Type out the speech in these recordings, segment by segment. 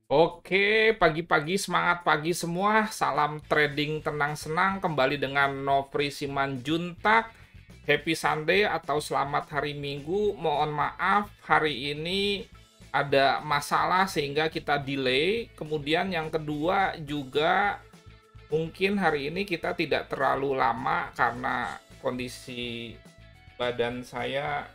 Oke, pagi-pagi semangat pagi semua. Salam trading tenang senang kembali dengan Nofri Simanjuntak. Happy Sunday atau selamat hari Minggu. Mohon maaf hari ini ada masalah sehingga kita delay. Kemudian yang kedua juga mungkin hari ini kita tidak terlalu lama karena kondisi badan saya,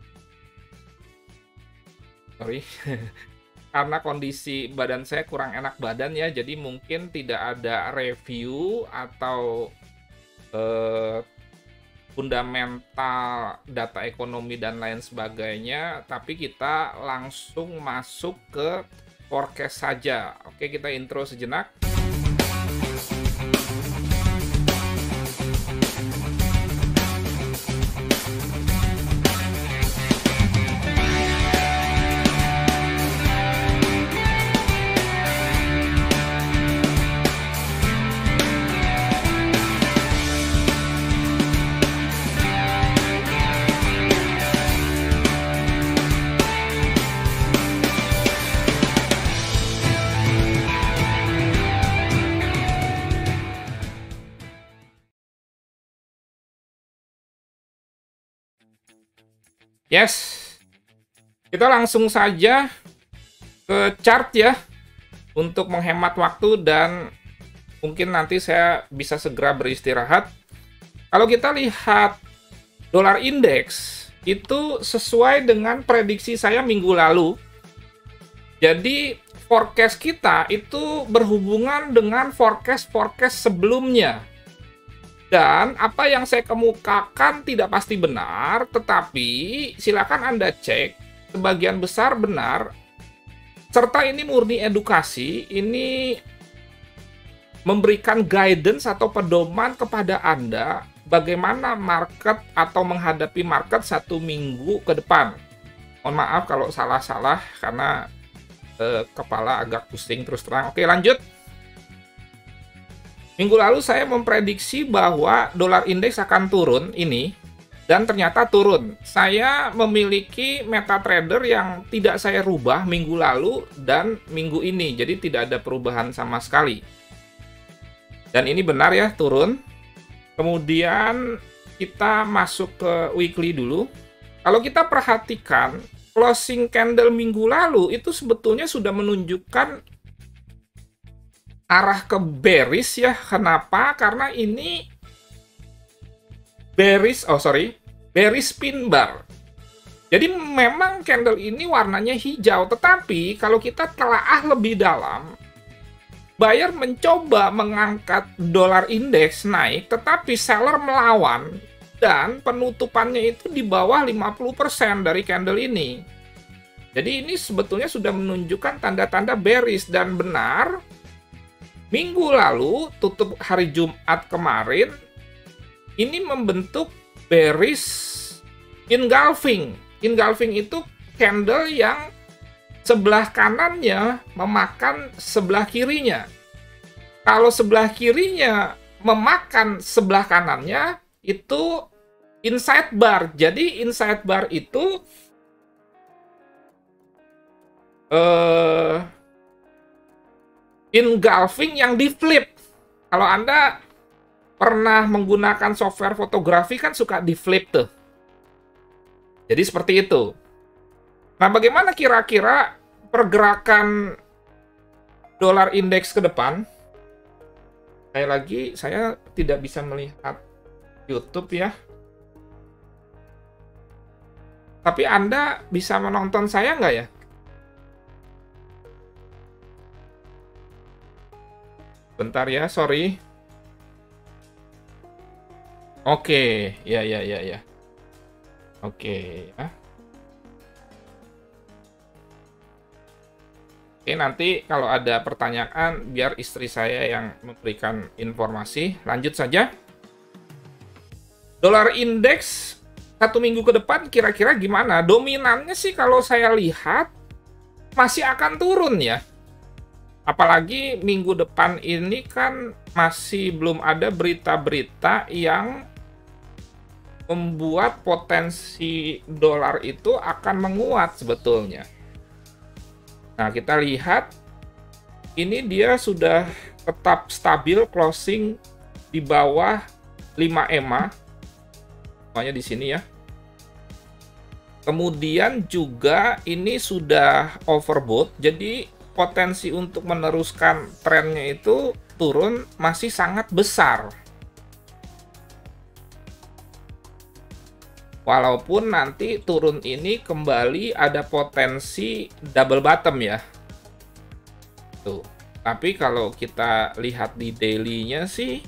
sorry, karena kondisi badan saya kurang enak badan ya, jadi mungkin tidak ada review atau eh, fundamental data ekonomi dan lain sebagainya, tapi kita langsung masuk ke forecast saja. Oke, kita intro sejenak. Yes, kita langsung saja ke chart ya, untuk menghemat waktu dan mungkin nanti saya bisa segera beristirahat. Kalau kita lihat dolar indeks, itu sesuai dengan prediksi saya minggu lalu. Jadi forecast kita itu berhubungan dengan forecast-forecast sebelumnya. Dan apa yang saya kemukakan tidak pasti benar, tetapi silakan Anda cek, sebagian besar benar, serta ini murni edukasi, ini memberikan guidance atau pedoman kepada Anda bagaimana market atau menghadapi market 1 minggu ke depan. Mohon maaf kalau salah-salah karena kepala agak pusing terus terang. Oke, lanjut. Minggu lalu saya memprediksi bahwa dolar indeks akan turun ini, dan ternyata turun. Saya memiliki MetaTrader yang tidak saya rubah minggu lalu dan minggu ini, jadi tidak ada perubahan sama sekali. Dan ini benar ya, turun. Kemudian kita masuk ke weekly dulu. Kalau kita perhatikan, closing candle minggu lalu itu sebetulnya sudah menunjukkan arah ke bearish ya. Kenapa? Karena ini bearish pin bar. Jadi memang candle ini warnanya hijau, tetapi kalau kita telaah lebih dalam, buyer mencoba mengangkat dolar indeks naik, tetapi seller melawan dan penutupannya itu di bawah 50% dari candle ini. Jadi ini sebetulnya sudah menunjukkan tanda-tanda bearish, dan benar minggu lalu, tutup hari Jumat kemarin, ini membentuk bearish engulfing. Engulfing itu candle yang sebelah kanannya memakan sebelah kirinya. Kalau sebelah kirinya memakan sebelah kanannya, itu inside bar. Jadi inside bar itu engulfing yang di flip. Kalau Anda pernah menggunakan software fotografi kan suka di flip tuh. Jadi seperti itu. Nah, bagaimana kira-kira pergerakan dolar indeks ke depan? Sekali lagi, saya tidak bisa melihat YouTube ya. Tapi Anda bisa menonton saya nggak ya? Bentar ya, sorry. Oke, ya. Oke, ya. Oke, nanti kalau ada pertanyaan, biar istri saya yang memberikan informasi. Lanjut saja. Dolar indeks 1 minggu ke depan kira-kira gimana? Dominannya sih kalau saya lihat masih akan turun ya. Apalagi minggu depan ini kan masih belum ada berita-berita yang membuat potensi dolar itu akan menguat sebetulnya. Nah, kita lihat ini dia sudah tetap stabil closing di bawah 5 EMA. Pokoknya di sini ya. Kemudian juga ini sudah overbought, jadi potensi untuk meneruskan trennya itu turun masih sangat besar. Walaupun nanti turun ini kembali ada potensi double bottom ya. Tuh. Tapi kalau kita lihat di daily-nya sih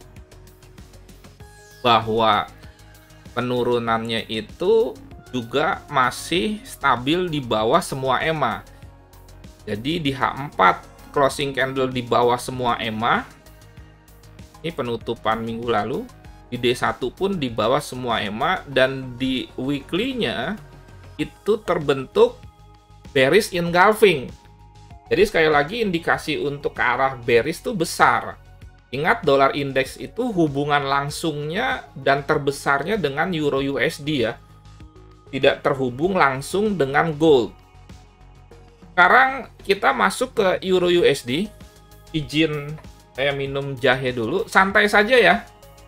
bahwa penurunannya itu juga masih stabil di bawah semua EMA. Jadi di H4 closing candle di bawah semua EMA. Ini penutupan minggu lalu. Di D1 pun di bawah semua EMA, dan di weekly-nya itu terbentuk bearish engulfing. Jadi sekali lagi indikasi untuk ke arah bearish itu besar. Ingat, dolar indeks itu hubungan langsungnya dan terbesarnya dengan euro USD ya. Tidak terhubung langsung dengan gold. Sekarang kita masuk ke euro USD. Izin saya minum jahe dulu. Santai saja ya.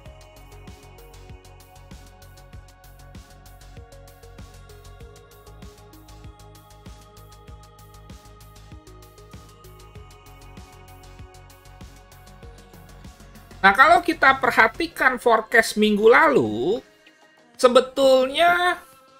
Nah, kalau kita perhatikan forecast minggu lalu, sebetulnya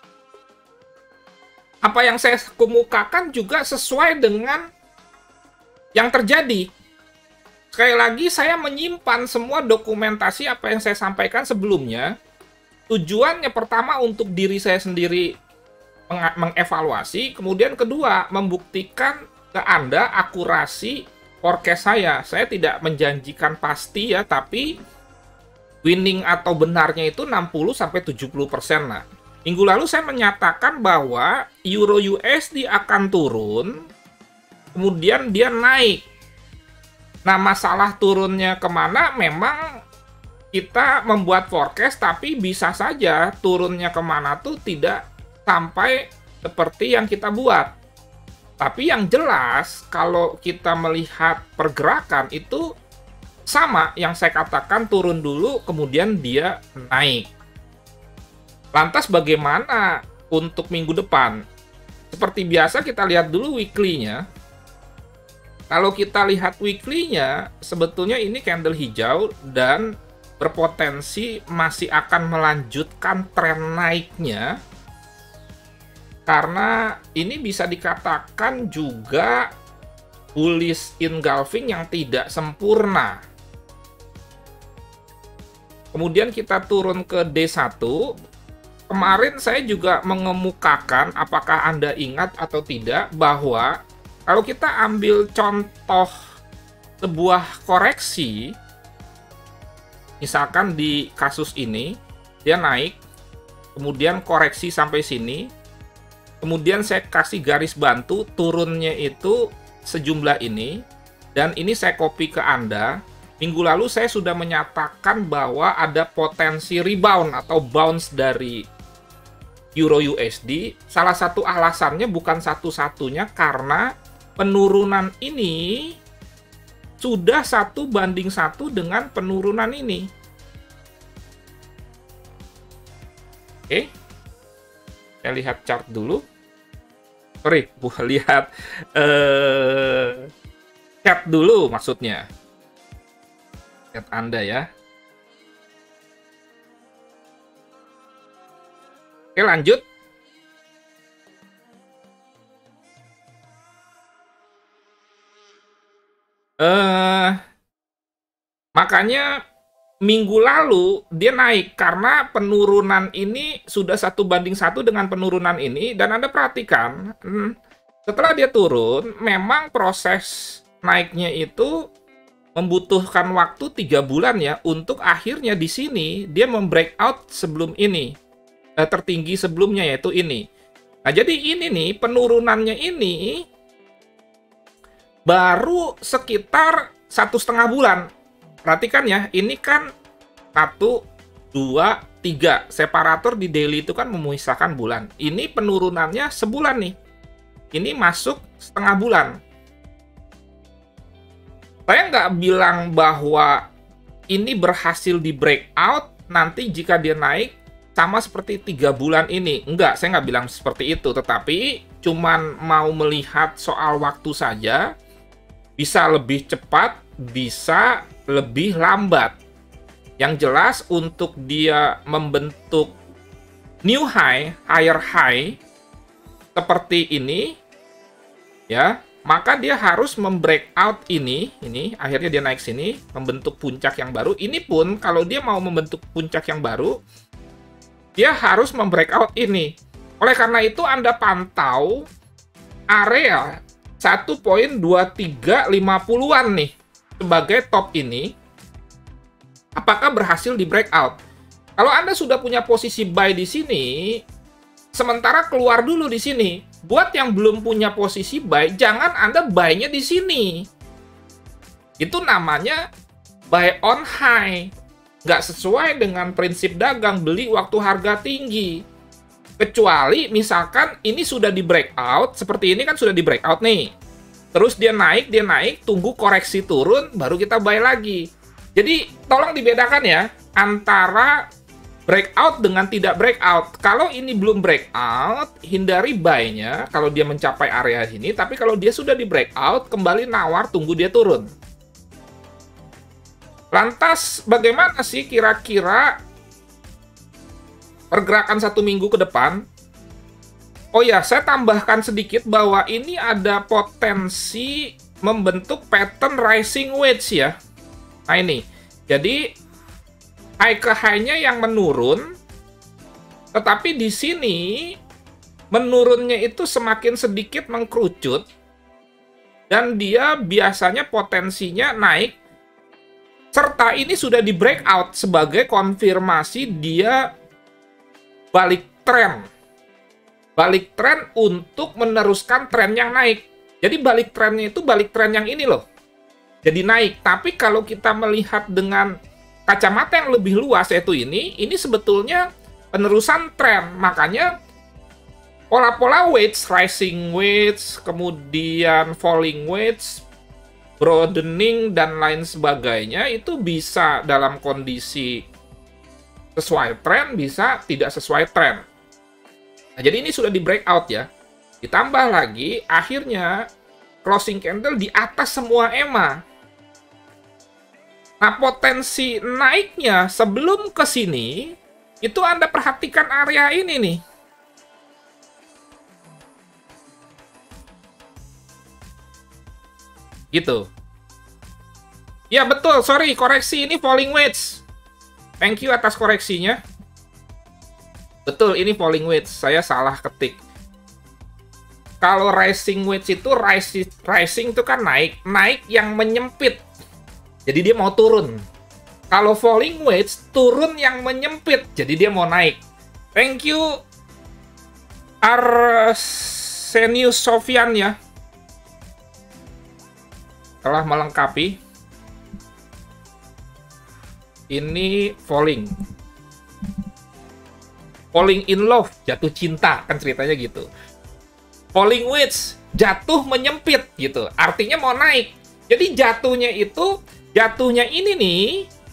apa yang saya kemukakan juga sesuai dengan yang terjadi. Sekali lagi, saya menyimpan semua dokumentasi apa yang saya sampaikan sebelumnya. Tujuannya pertama untuk diri saya sendiri mengevaluasi, kemudian kedua membuktikan ke Anda akurasi forecast saya. Saya tidak menjanjikan pasti ya, tapi winning atau benarnya itu 60-70% lah. Minggu lalu saya menyatakan bahwa euro USD akan turun, kemudian dia naik. Nah, masalah turunnya kemana memang kita membuat forecast, tapi bisa saja turunnya kemana tuh tidak sampai seperti yang kita buat. Tapi yang jelas, kalau kita melihat pergerakan itu sama yang saya katakan, turun dulu, kemudian dia naik. Lantas bagaimana untuk minggu depan? Seperti biasa kita lihat dulu weekly-nya. Kalau kita lihat weekly-nya, sebetulnya ini candle hijau dan berpotensi masih akan melanjutkan tren naiknya. Karena ini bisa dikatakan juga bullish engulfing yang tidak sempurna. Kemudian kita turun ke D1. Kemarin saya juga mengemukakan, apakah Anda ingat atau tidak, bahwa kalau kita ambil contoh sebuah koreksi, misalkan di kasus ini, dia naik, kemudian koreksi sampai sini, kemudian saya kasih garis bantu turunnya itu sejumlah ini, dan ini saya copy ke Anda. Minggu lalu saya sudah menyatakan bahwa ada potensi rebound atau bounce dari euro USD. Salah satu alasannya, bukan satu-satunya, karena penurunan ini sudah 1:1 dengan penurunan ini. Oke, saya lihat chart dulu. Sorry, lihat chat dulu maksudnya. Chat Anda ya. Oke, lanjut. Makanya minggu lalu dia naik karena penurunan ini sudah 1:1 dengan penurunan ini, dan Anda perhatikan setelah dia turun memang proses naiknya itu membutuhkan waktu 3 bulan ya, untuk akhirnya di sini dia membreakout sebelum ini tertinggi sebelumnya, yaitu ini. Nah, jadi ini nih penurunannya ini baru sekitar 1,5 bulan. Perhatikan ya, ini kan 1, 2, 3. Separator di daily itu kan memisahkan bulan. Ini penurunannya sebulan nih. Ini masuk setengah bulan. Saya nggak bilang bahwa ini berhasil di breakout, nanti jika dia naik sama seperti 3 bulan ini. Enggak, saya nggak bilang seperti itu. Tetapi cuman mau melihat soal waktu saja, bisa lebih cepat, bisa lebih lambat. Yang jelas untuk dia membentuk new high, higher high, seperti ini, ya, maka dia harus membreakout ini akhirnya dia naik sini, membentuk puncak yang baru. Ini pun kalau dia mau membentuk puncak yang baru, dia harus membreakout ini. Oleh karena itu Anda pantau area 1.2350-an nih sebagai top ini, apakah berhasil di breakout. Kalau Anda sudah punya posisi buy di sini, sementara keluar dulu di sini. Buat yang belum punya posisi buy, jangan Anda buy-nya di sini. Itu namanya buy on high. Nggak sesuai dengan prinsip dagang, beli waktu harga tinggi. Kecuali misalkan ini sudah di breakout, seperti ini kan sudah di breakout nih. Terus dia naik, tunggu koreksi turun, baru kita buy lagi. Jadi tolong dibedakan ya, antara breakout dengan tidak breakout. Kalau ini belum breakout, hindari buy-nya kalau dia mencapai area ini. Tapi kalau dia sudah di breakout, kembali nawar, tunggu dia turun. Lantas, bagaimana sih kira-kira pergerakan 1 minggu ke depan? Oh ya, saya tambahkan sedikit bahwa ini ada potensi membentuk pattern rising wedge ya. Nah ini, jadi high ke high-nya yang menurun, tetapi di sini menurunnya itu semakin sedikit mengkerucut, dan dia biasanya potensinya naik, serta ini sudah di breakout sebagai konfirmasi dia balik tren. Balik tren untuk meneruskan tren yang naik. Jadi balik trennya itu balik tren yang ini loh. Jadi naik, tapi kalau kita melihat dengan kacamata yang lebih luas, yaitu ini sebetulnya penerusan tren. Makanya pola-pola wedge, rising wedge, kemudian falling wedge, broadening, dan lain sebagainya, itu bisa dalam kondisi sesuai tren, bisa tidak sesuai tren. Nah, jadi ini sudah di breakout ya. Ditambah lagi, akhirnya closing candle di atas semua EMA. Nah, potensi naiknya sebelum ke sini, itu Anda perhatikan area ini nih. Gitu. Ya betul, sorry, koreksi ini falling wedge. Thank you atas koreksinya. Betul, ini falling wedge. Saya salah ketik. Kalau rising wedge itu, rising itu kan naik. Naik yang menyempit. Jadi dia mau turun. Kalau falling wedge, turun yang menyempit. Jadi dia mau naik. Thank you, Arsenius Sofyan ya. Telah melengkapi. Ini falling. Falling in love, jatuh cinta. Kan ceritanya gitu. Falling wedge, jatuh menyempit gitu. Artinya mau naik. Jadi jatuhnya ini nih,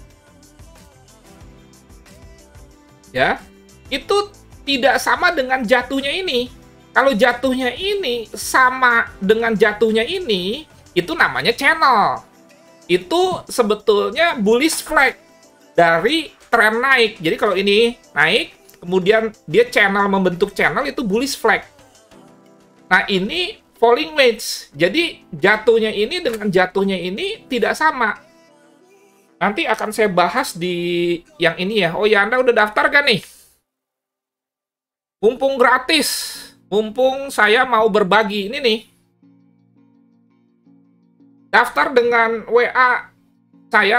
ya, itu tidak sama dengan jatuhnya ini. Kalau jatuhnya ini sama dengan jatuhnya ini, itu namanya channel. Itu sebetulnya bullish flag dari tren naik. Jadi kalau ini naik, kemudian dia membentuk channel, itu bullish flag. Nah ini falling wedge. Jadi jatuhnya ini dengan jatuhnya ini tidak sama. Nanti akan saya bahas di yang ini ya. Oh ya, Anda udah daftar kan nih? Mumpung gratis. Mumpung saya mau berbagi. Ini nih. Daftar dengan WA saya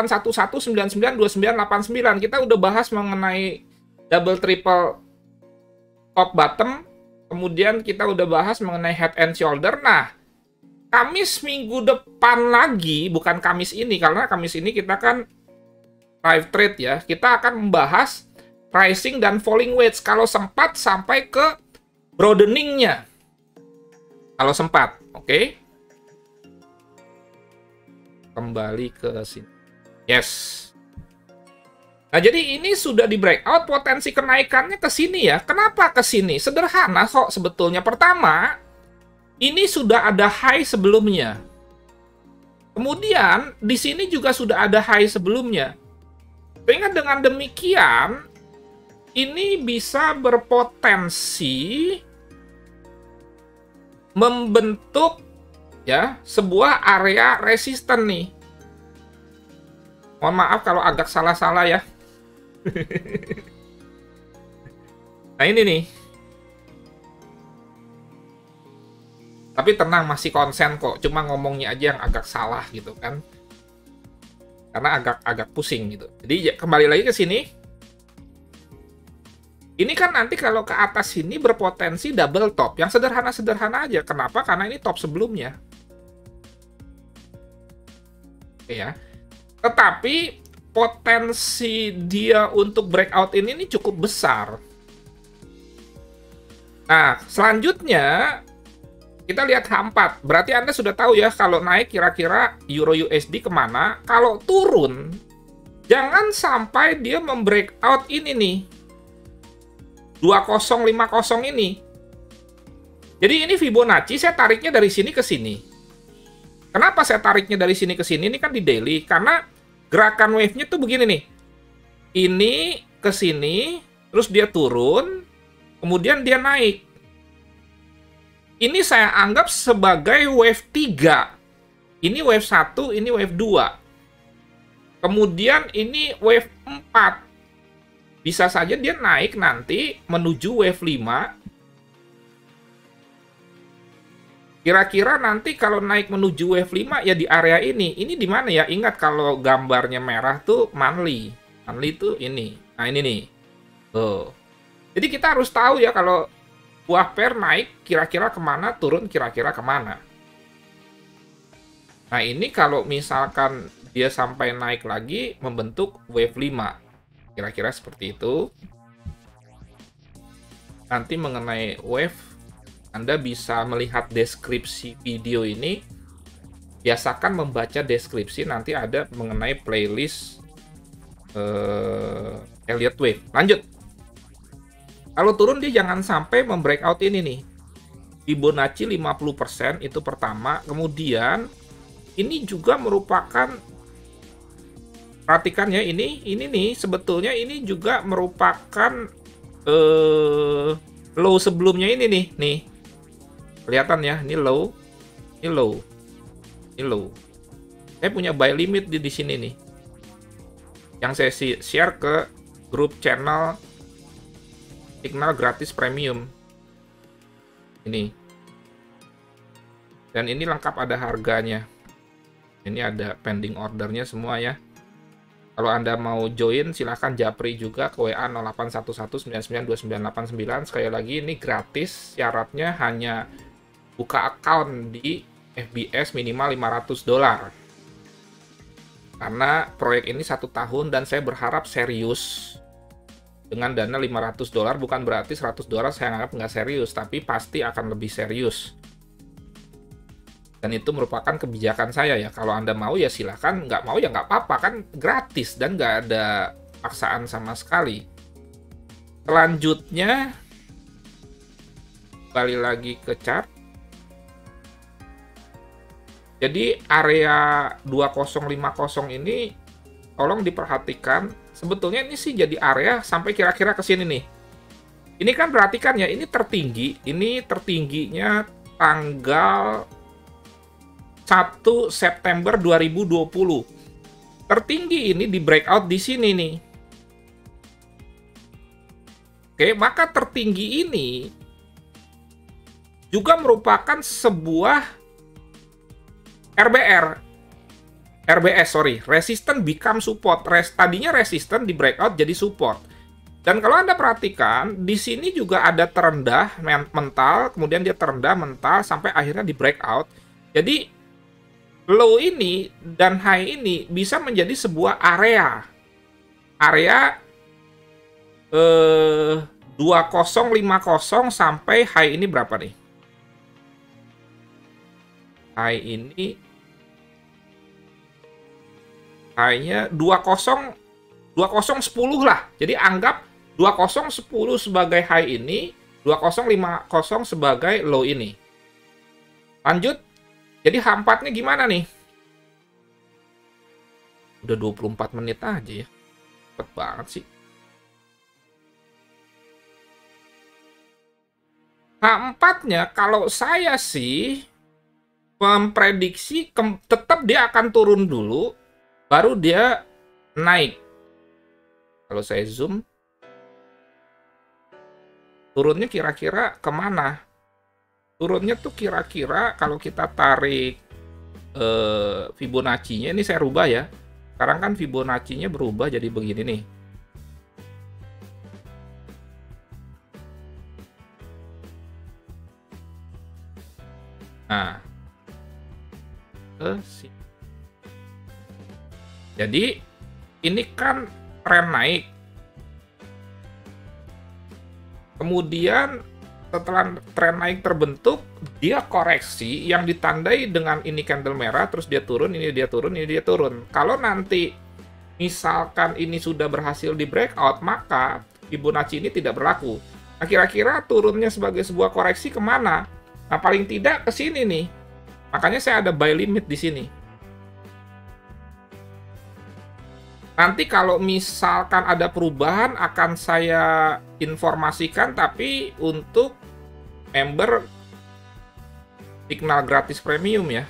0811992989. Kita udah bahas mengenai double triple top bottom. Kemudian kita udah bahas mengenai head and shoulder. Nah, Kamis minggu depan lagi, bukan Kamis ini, karena Kamis ini kita kan live trade ya. Kita akan membahas rising dan falling wedge kalau sempat sampai ke broadening-nya. Kalau sempat, oke? kembali ke sini. Yes. Nah, jadi ini sudah di breakout, potensi kenaikannya ke sini ya. Kenapa ke sini? Sederhana kok sebetulnya. Pertama, ini sudah ada high sebelumnya. Kemudian, di sini juga sudah ada high sebelumnya. Sehingga dengan demikian, ini bisa berpotensi membentuk ya sebuah area resisten nih. Mohon maaf kalau agak salah-salah ya. Nah ini nih. Tapi tenang, masih konsen kok. Cuma ngomongnya aja yang agak salah gitu kan. Karena agak pusing gitu. Jadi kembali lagi ke sini. Ini kan nanti kalau ke atas sini berpotensi double top. Yang sederhana-sederhana aja. Kenapa? Karena ini top sebelumnya. Oke ya. Tetapi potensi dia untuk breakout ini cukup besar. Nah, selanjutnya kita lihat H4. Berarti Anda sudah tahu ya kalau naik kira-kira Euro USD kemana. Kalau turun, jangan sampai dia membreakout ini nih. 2050 ini. Jadi ini Fibonacci, saya tariknya dari sini ke sini. Kenapa saya tariknya dari sini ke sini? Ini kan di daily. Karena gerakan wave-nya tuh begini nih. Ini ke sini, terus dia turun, kemudian dia naik. Ini saya anggap sebagai wave 3. Ini wave 1, ini wave 2. Kemudian ini wave 4. Bisa saja dia naik nanti menuju wave 5. Kira-kira nanti kalau naik menuju wave 5 ya di area ini. Ini di mana ya? Ingat kalau gambarnya merah tuh monthly. Monthly tuh ini. Nah ini nih. Tuh. Jadi kita harus tahu ya kalau buah pair naik kira-kira kemana, turun kira-kira kemana. Nah ini kalau misalkan dia sampai naik lagi membentuk wave 5. Kira-kira seperti itu. Nanti mengenai wave, Anda bisa melihat deskripsi video ini. Biasakan membaca deskripsi, nanti ada mengenai playlist Elliott Wave. Lanjut. Kalau turun dia jangan sampai membreakout ini nih. Fibonacci 50% itu pertama. Kemudian ini juga merupakan, perhatikan ya, ini nih sebetulnya ini juga merupakan low sebelumnya ini nih. Kelihatan ya, ini low, ini low, ini low. Saya punya buy limit di sini nih. Yang saya share ke grup channel Signal Gratis Premium. Ini. Dan ini lengkap ada harganya. Ini ada pending ordernya semua ya. Kalau Anda mau join, silahkan japri juga ke WA 0811992989. Sekali lagi, ini gratis. Syaratnya hanya buka account di FBS minimal $500. Karena proyek ini 1 tahun dan saya berharap serius. Dengan dana $500 bukan berarti $100 saya anggap nggak serius, tapi pasti akan lebih serius. Dan itu merupakan kebijakan saya ya. Kalau Anda mau ya silahkan, nggak mau ya nggak apa-apa, kan gratis dan nggak ada paksaan sama sekali. Selanjutnya, kembali lagi ke chart. Jadi area 2050 ini tolong diperhatikan. Sebetulnya ini sih jadi area sampai kira-kira ke sini nih. Ini kan perhatikan ya, ini tertinggi. Ini tertingginya tanggal 1 September 2020. Tertinggi ini di breakout di sini nih. Oke, maka tertinggi ini juga merupakan sebuah resistant become support. Tadinya resistant di breakout jadi support. Dan kalau Anda perhatikan, di sini juga ada terendah mental, kemudian dia terendah mental sampai akhirnya di breakout. Jadi low ini dan high ini bisa menjadi sebuah area 2050 sampai high ini berapa nih? High ini high-nya 2010 lah. Jadi anggap 2010 sebagai high ini, 2050 sebagai low ini. Lanjut. Jadi H4-nya gimana nih? Udah 24 menit aja ya. Cepet banget sih. H4-nya kalau saya sih memprediksi tetap dia akan turun dulu, baru dia naik. Kalau saya zoom, turunnya kira-kira kemana? Turunnya tuh kira-kira kalau kita tarik Fibonacci-nya, ini saya rubah ya. Sekarang kan Fibonacci-nya berubah jadi begini nih. Nah, jadi ini kan tren naik. Kemudian setelah tren naik terbentuk, dia koreksi yang ditandai dengan ini candle merah, terus dia turun, ini dia turun, ini dia turun. Kalau nanti misalkan ini sudah berhasil di breakout, maka Fibonacci ini tidak berlaku. Nah, kira-kira turunnya sebagai sebuah koreksi kemana? Nah, paling tidak ke sini nih. Makanya saya ada buy limit di sini. Nanti kalau misalkan ada perubahan akan saya informasikan, tapi untuk member signal gratis premium ya.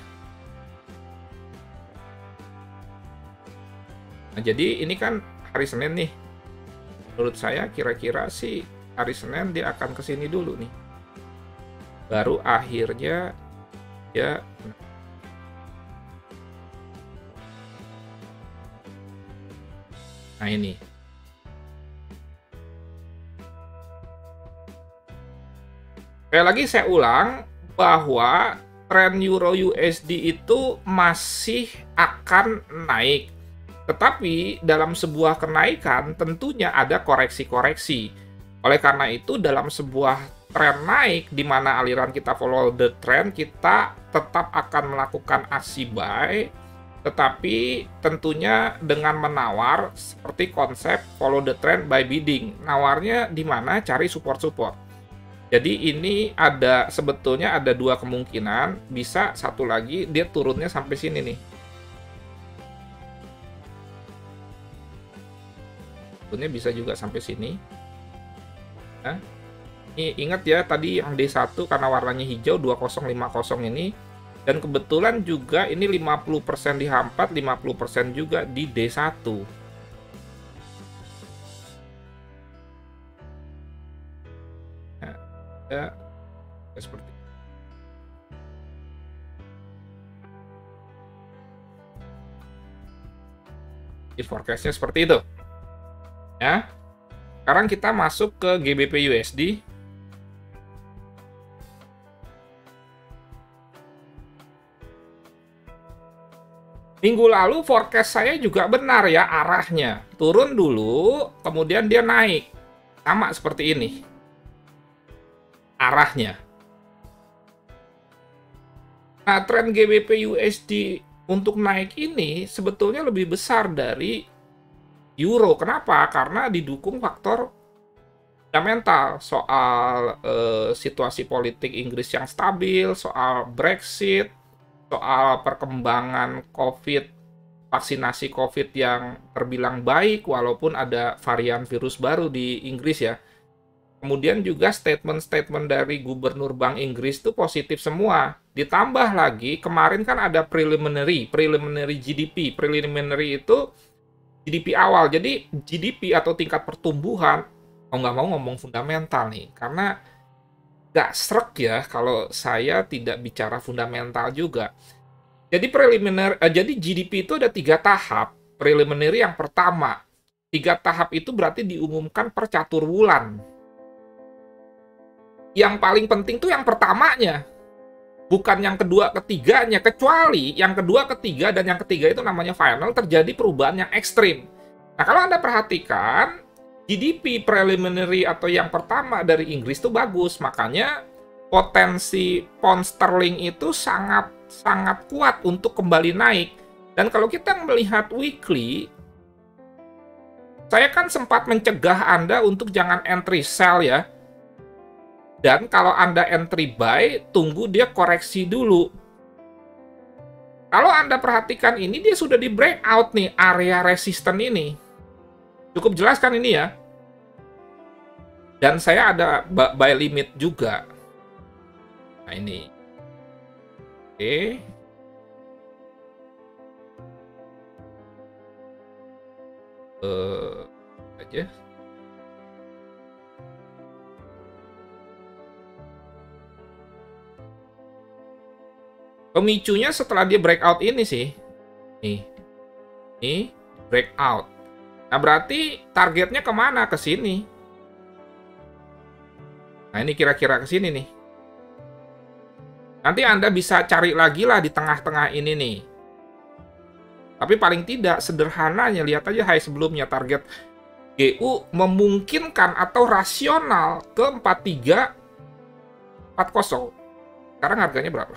Nah, jadi ini kan hari Senin nih. Menurut saya kira-kira sih hari Senin dia akan ke sini dulu nih. Baru akhirnya ya. Nah ini. Sekali lagi saya ulang bahwa tren Euro USD itu masih akan naik. Tetapi dalam sebuah kenaikan tentunya ada koreksi-koreksi. Oleh karena itu dalam sebuah tren naik di mana aliran kita follow the trend, kita tetap akan melakukan aksi buy, tetapi tentunya dengan menawar seperti konsep follow the trend by bidding. Nawarnya di mana? Cari support-support. Jadi ini sebetulnya ada dua kemungkinan, bisa satu lagi dia turunnya sampai sini nih. Turunnya bisa juga sampai sini. Nah, ini ingat ya tadi yang D1 karena warnanya hijau 2050 ini, dan kebetulan juga ini 50% di H4, 50% juga di D1. Ya, seperti itu. Di forecast-nya seperti itu. Ya. Sekarang kita masuk ke GBP USD. Minggu lalu forecast saya juga benar ya arahnya. Turun dulu, kemudian dia naik. Sama seperti ini. Arahnya. Nah, tren GBP USD untuk naik ini sebetulnya lebih besar dari euro. Kenapa? Karena didukung faktor fundamental soal situasi politik Inggris yang stabil, soal Brexit, soal perkembangan COVID, vaksinasi COVID yang terbilang baik walaupun ada varian virus baru di Inggris ya. Kemudian juga statement-statement dari Gubernur Bank Inggris itu positif semua. Ditambah lagi, kemarin kan ada preliminary GDP. Preliminary itu GDP awal. Jadi GDP atau tingkat pertumbuhan, mau nggak mau ngomong fundamental nih. Karena nggak srek ya kalau saya tidak bicara fundamental juga. Jadi jadi GDP itu ada 3 tahap. Preliminary yang pertama. 3 tahap itu berarti diumumkan per catur bulan. Yang paling penting tuh yang pertamanya, bukan yang kedua ketiganya, kecuali yang kedua ketiga dan yang ketiga itu namanya final, terjadi perubahan yang ekstrim. Nah, kalau Anda perhatikan GDP preliminary atau yang pertama dari Inggris itu bagus, makanya potensi pound sterling itu sangat kuat untuk kembali naik. Dan kalau kita melihat weekly, saya kan sempat mencegah Anda untuk jangan entry sell ya. Dan kalau Anda entry buy, tunggu dia koreksi dulu. Kalau Anda perhatikan ini, dia sudah di breakout nih, area resisten ini. Cukup jelas kan ini ya? Dan saya ada buy limit juga. Nah ini. Oke. Aja. Pemicunya setelah dia breakout ini sih. Nih breakout. Nah berarti targetnya kemana? Ke sini. Nah ini kira-kira ke sini nih. Nanti Anda bisa cari lagi lah di tengah-tengah ini nih. Tapi paling tidak sederhananya lihat aja high sebelumnya, target GU memungkinkan atau rasional ke 4340. Sekarang harganya berapa?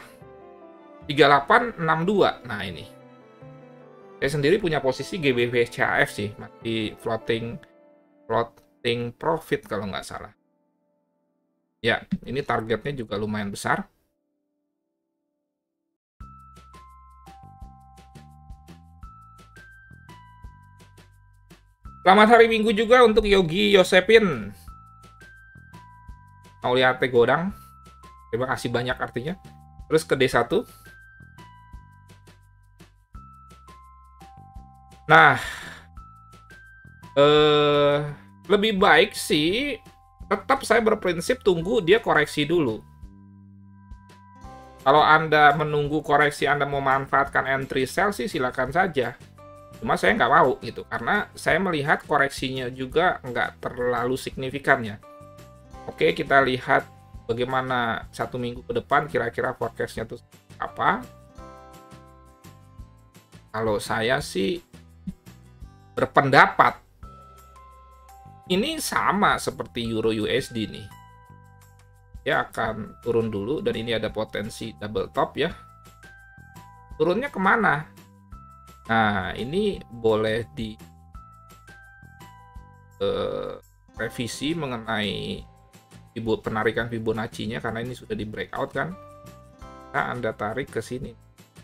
3862. Nah ini. Saya sendiri punya posisi GBP CHF sih, masih floating profit kalau nggak salah. Ya, ini targetnya juga lumayan besar. Selamat hari Minggu juga untuk Yogi Yosepin. Mau lihat Godang? Terima kasih banyak artinya. Terus ke D1. Nah, lebih baik sih tetap saya berprinsip tunggu dia koreksi dulu. Kalau Anda menunggu koreksi, Anda mau memanfaatkan entry sell sih silakan saja. Cuma saya nggak mau gitu, karena saya melihat koreksinya juga nggak terlalu signifikan ya. Oke, kita lihat bagaimana 1 minggu ke depan kira-kira forecast-nya tuh apa. Kalau saya sih berpendapat ini sama seperti Euro USD nih. Dia akan turun dulu dan ini ada potensi double top ya. Turunnya kemana? Nah, ini boleh di revisi mengenai penarikan Fibonacci-nya karena ini sudah di breakout kan. Nah, Anda tarik ke sini.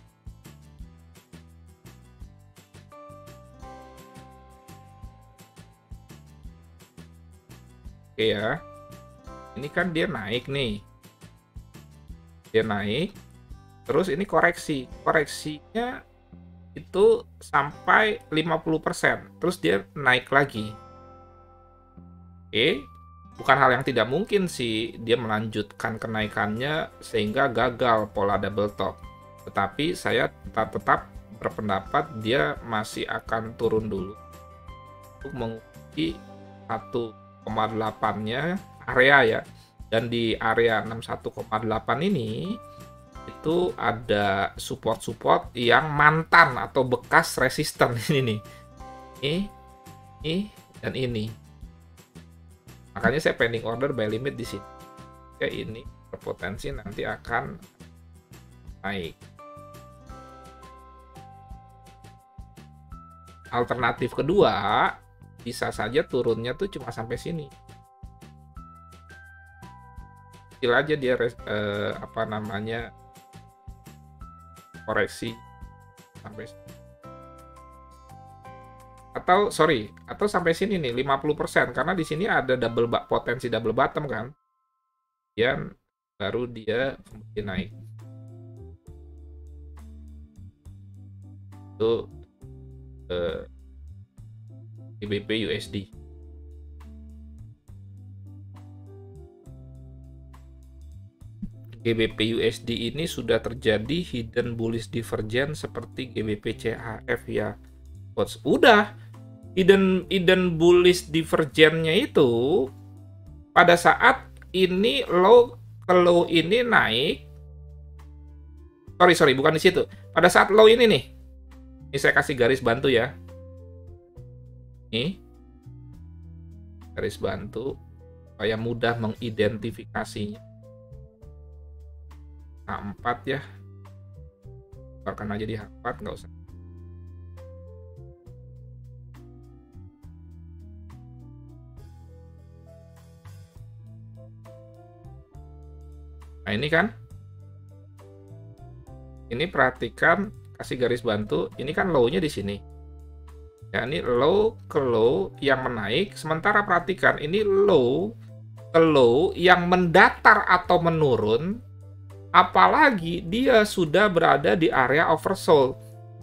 Oke ya. Ini kan dia naik nih. Dia naik. Terus ini koreksi. Koreksinya itu sampai 50%, terus dia naik lagi. Oke, bukan hal yang tidak mungkin sih dia melanjutkan kenaikannya sehingga gagal pola double top. Tetapi saya tetap berpendapat dia masih akan turun dulu untuk menguji 1,8-nya area ya. Dan di area 61,8 ini itu ada support-support yang mantan atau bekas resisten ini nih. Ini dan ini. Makanya saya pending order buy limit di sini. Oke, ini berpotensi nanti akan naik. Alternatif kedua, bisa saja turunnya tuh cuma sampai sini. Kecil aja dia koreksi sampai atau sampai sini nih 50% karena di sini ada potensi double bottom kan. Kemudian baru dia kemudian naik. Itu GBP USD. GBP USD ini sudah terjadi hidden bullish divergence seperti GBP CHF ya. Udah hidden bullish divergence-nya itu pada saat ini low ke low ini naik. Sorry, bukan di situ. Pada saat low ini nih. Ini saya kasih garis bantu ya. Nih. Garis bantu supaya mudah mengidentifikasinya. H4 ya, keluarkan aja di H4, nggak usah Nah, ini kan. Ini perhatikan, kasih garis bantu. Ini kan low-nya di sini. Ya, ini low ke low yang menaik. Sementara perhatikan, ini low ke low yang mendatar atau menurun. Apalagi dia sudah berada di area oversold.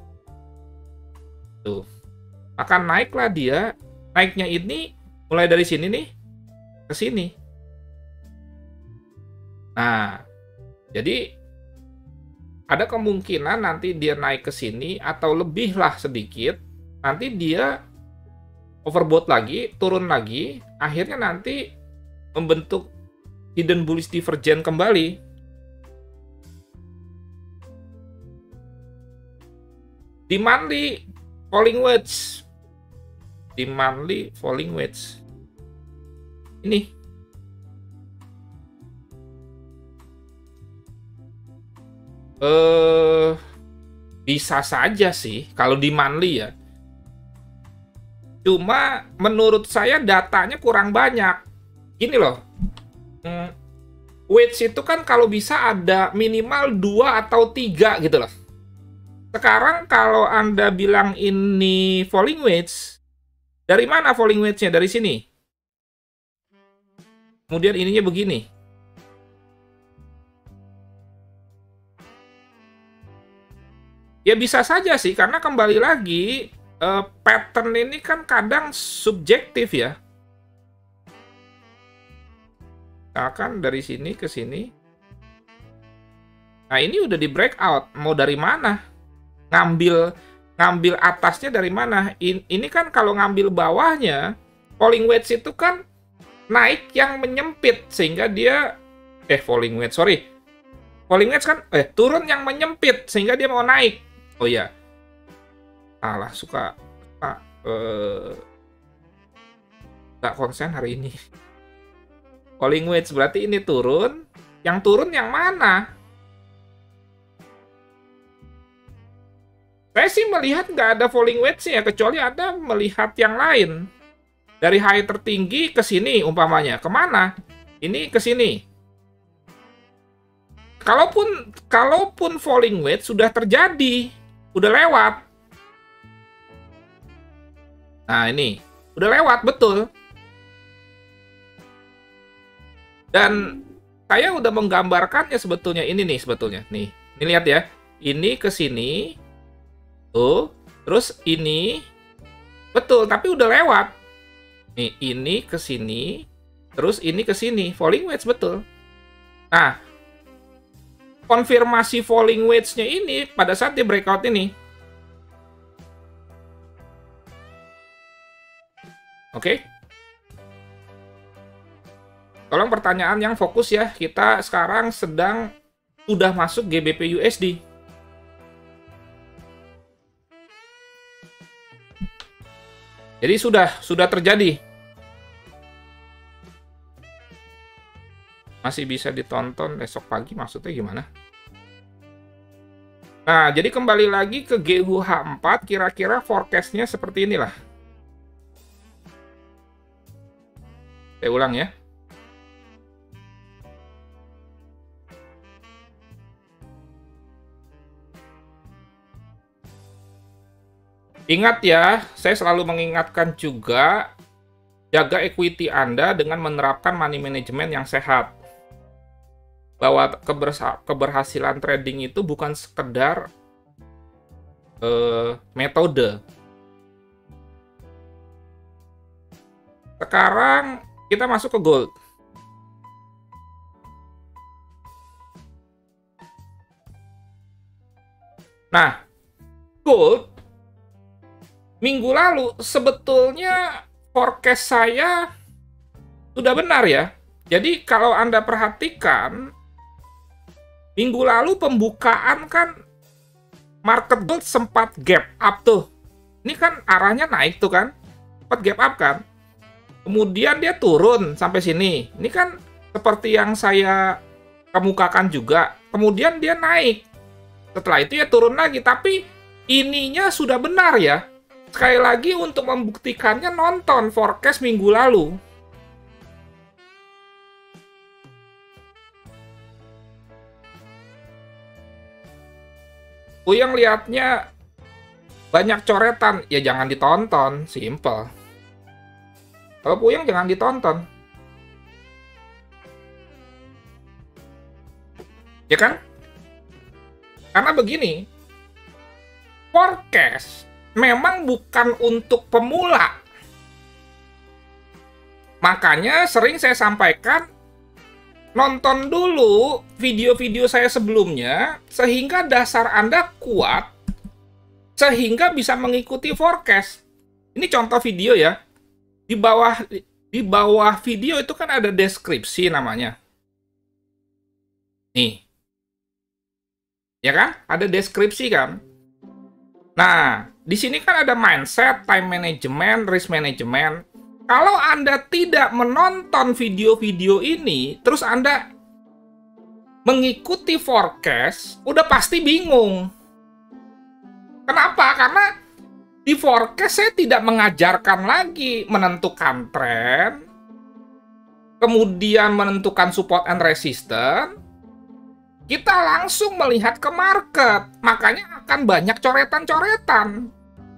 Tuh. Maka naiklah dia. Naiknya ini mulai dari sini nih ke sini. Nah, jadi ada kemungkinan nanti dia naik ke sini atau lebih lah sedikit. Nanti dia overbought lagi, turun lagi, akhirnya nanti membentuk hidden bullish divergence kembali. Di monthly falling wedge. Di monthly falling wedge. Ini. Bisa saja sih kalau di monthly ya. Cuma menurut saya datanya kurang banyak. Gini loh. Wedge itu kan kalau bisa ada minimal 2 atau 3 gitu loh. Sekarang kalau Anda bilang ini falling wedge, dari mana falling wedge-nya? Dari sini. Kemudian ininya begini. Ya bisa saja sih, karena kembali lagi pattern ini kan kadang subjektif ya. Misalkan dari sini ke sini. Nah, ini udah di breakout. Mau dari mana? Ngambil atasnya dari mana? Ini kan kalau ngambil bawahnya, falling wedge itu kan naik yang menyempit sehingga dia falling wedge, sorry. Falling wedge kan turun yang menyempit sehingga dia mau naik. Oh iya, salah, suka nggak konsen hari ini. Falling wedge berarti ini turun. Yang turun yang mana? Saya sih melihat nggak ada falling wedge-nya, kecuali Anda melihat yang lain. Dari high tertinggi ke sini umpamanya. Kemana? Ini ke sini. Kalaupun falling wedge sudah terjadi, udah lewat. Nah, ini udah lewat, betul. Dan saya udah menggambarkannya sebetulnya. Ini nih sebetulnya. Nih, ini lihat ya. Ini ke sini. Tuh. Terus ini. Betul, tapi udah lewat. Nih, ini ke sini. Terus ini ke sini. Falling wedge, betul. Nah, konfirmasi falling wedge-nya ini pada saat di breakout ini. Oke. Tolong pertanyaan yang fokus ya. Kita sekarang sudah masuk GBP USD. Jadi sudah terjadi. Masih bisa ditonton besok pagi, maksudnya gimana? Nah, jadi kembali lagi ke GUH4, kira-kira forecast-nya seperti inilah. Saya ulang ya. Ingat ya, saya selalu mengingatkan juga, jaga equity Anda dengan menerapkan money management yang sehat. Bahwa keberhasilan trading itu bukan sekedar metode. Sekarang kita masuk ke gold. Nah, gold minggu lalu sebetulnya forecast saya sudah benar ya. Jadi kalau Anda perhatikan, minggu lalu pembukaan kan market gold sempat gap up tuh. Ini kan arahnya naik tuh kan. Sempat gap up kan. Kemudian dia turun sampai sini. Ini kan seperti yang saya kemukakan juga. Kemudian dia naik. Setelah itu ya turun lagi. Tapi ininya sudah benar ya. Sekali lagi untuk membuktikannya nonton forecast minggu lalu. Puyeng lihatnya banyak coretan, ya jangan ditonton, simple. Kalau puyeng jangan ditonton. Ya kan? Karena begini, forecast memang bukan untuk pemula. Makanya sering saya sampaikan, nonton dulu video-video saya sebelumnya, sehingga dasar Anda kuat, sehingga bisa mengikuti forecast. Ini contoh video ya. Di bawah video itu kan ada deskripsi namanya. Nih. Ya kan? Ada deskripsi kan? Nah, di sini kan ada mindset, time management, risk management. Kalau Anda tidak menonton video-video ini, terus Anda mengikuti forecast, udah pasti bingung. Kenapa? Karena di forecast saya tidak mengajarkan lagi menentukan tren, kemudian menentukan support and resistance. Kita langsung melihat ke market, makanya akan banyak coretan-coretan.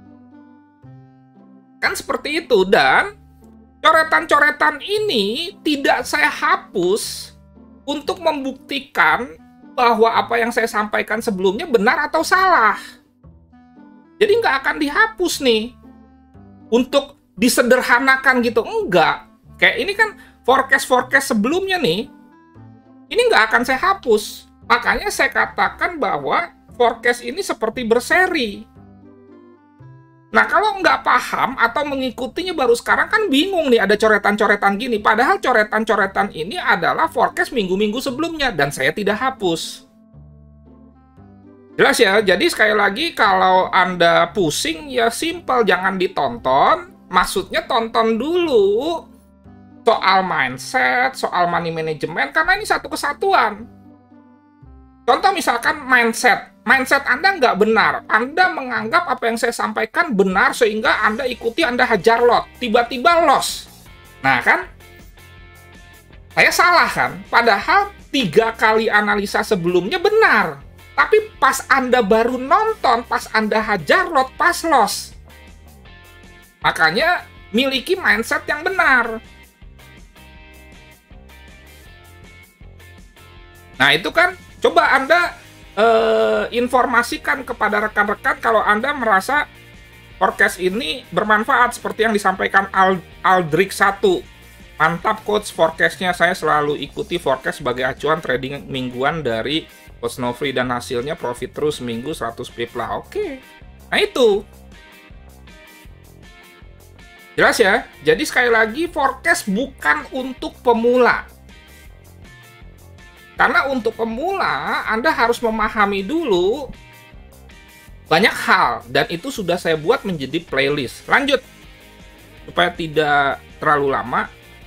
Kan seperti itu, dan coretan-coretan ini tidak saya hapus untuk membuktikan bahwa apa yang saya sampaikan sebelumnya benar atau salah. Jadi nggak akan dihapus nih untuk disederhanakan gitu, enggak. Kayak ini kan forecast-forecast sebelumnya nih, ini nggak akan saya hapus. Makanya saya katakan bahwa forecast ini seperti berseri. Nah, kalau nggak paham atau mengikutinya baru sekarang kan bingung nih, ada coretan-coretan gini. Padahal coretan-coretan ini adalah forecast minggu-minggu sebelumnya dan saya tidak hapus. Jelas ya? Jadi sekali lagi kalau Anda pusing ya simple, jangan ditonton. Maksudnya tonton dulu soal mindset, soal money management, karena ini satu kesatuan. Contoh misalkan mindset. Mindset Anda nggak benar. Anda menganggap apa yang saya sampaikan benar sehingga Anda ikuti, Anda hajar lot. Tiba-tiba loss. Nah kan? Saya salah kan? Padahal 3 kali analisa sebelumnya benar. Tapi pas Anda baru nonton, pas Anda hajar lot, pas loss. Makanya miliki mindset yang benar. Nah itu kan, coba Anda informasikan kepada rekan-rekan kalau Anda merasa forecast ini bermanfaat seperti yang disampaikan Aldrich 1. Mantap coach, forecastnya saya selalu ikuti forecast sebagai acuan trading mingguan dari Coach Nofri dan hasilnya profit terus minggu 100 pip lah. Oke. Nah itu. Jelas ya? Jadi sekali lagi forecast bukan untuk pemula. Karena untuk pemula, Anda harus memahami dulu banyak hal. Dan itu sudah saya buat menjadi playlist. Lanjut. Supaya tidak terlalu lama.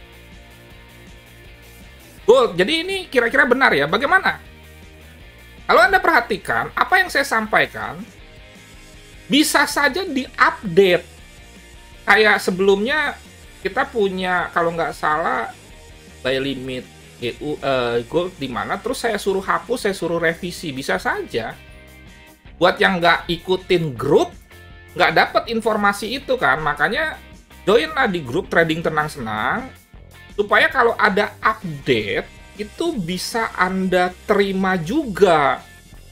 Gold. Jadi ini kira-kira benar ya. Bagaimana? Kalau Anda perhatikan, apa yang saya sampaikan, bisa saja diupdate. Kayak sebelumnya, kita punya, kalau nggak salah, buy limit gold di mana, terus saya suruh hapus, saya suruh revisi, bisa saja. Buat yang nggak ikutin grup, nggak dapat informasi itu kan, makanya joinlah di grup Trading Tenang Senang, supaya kalau ada update, itu bisa Anda terima juga.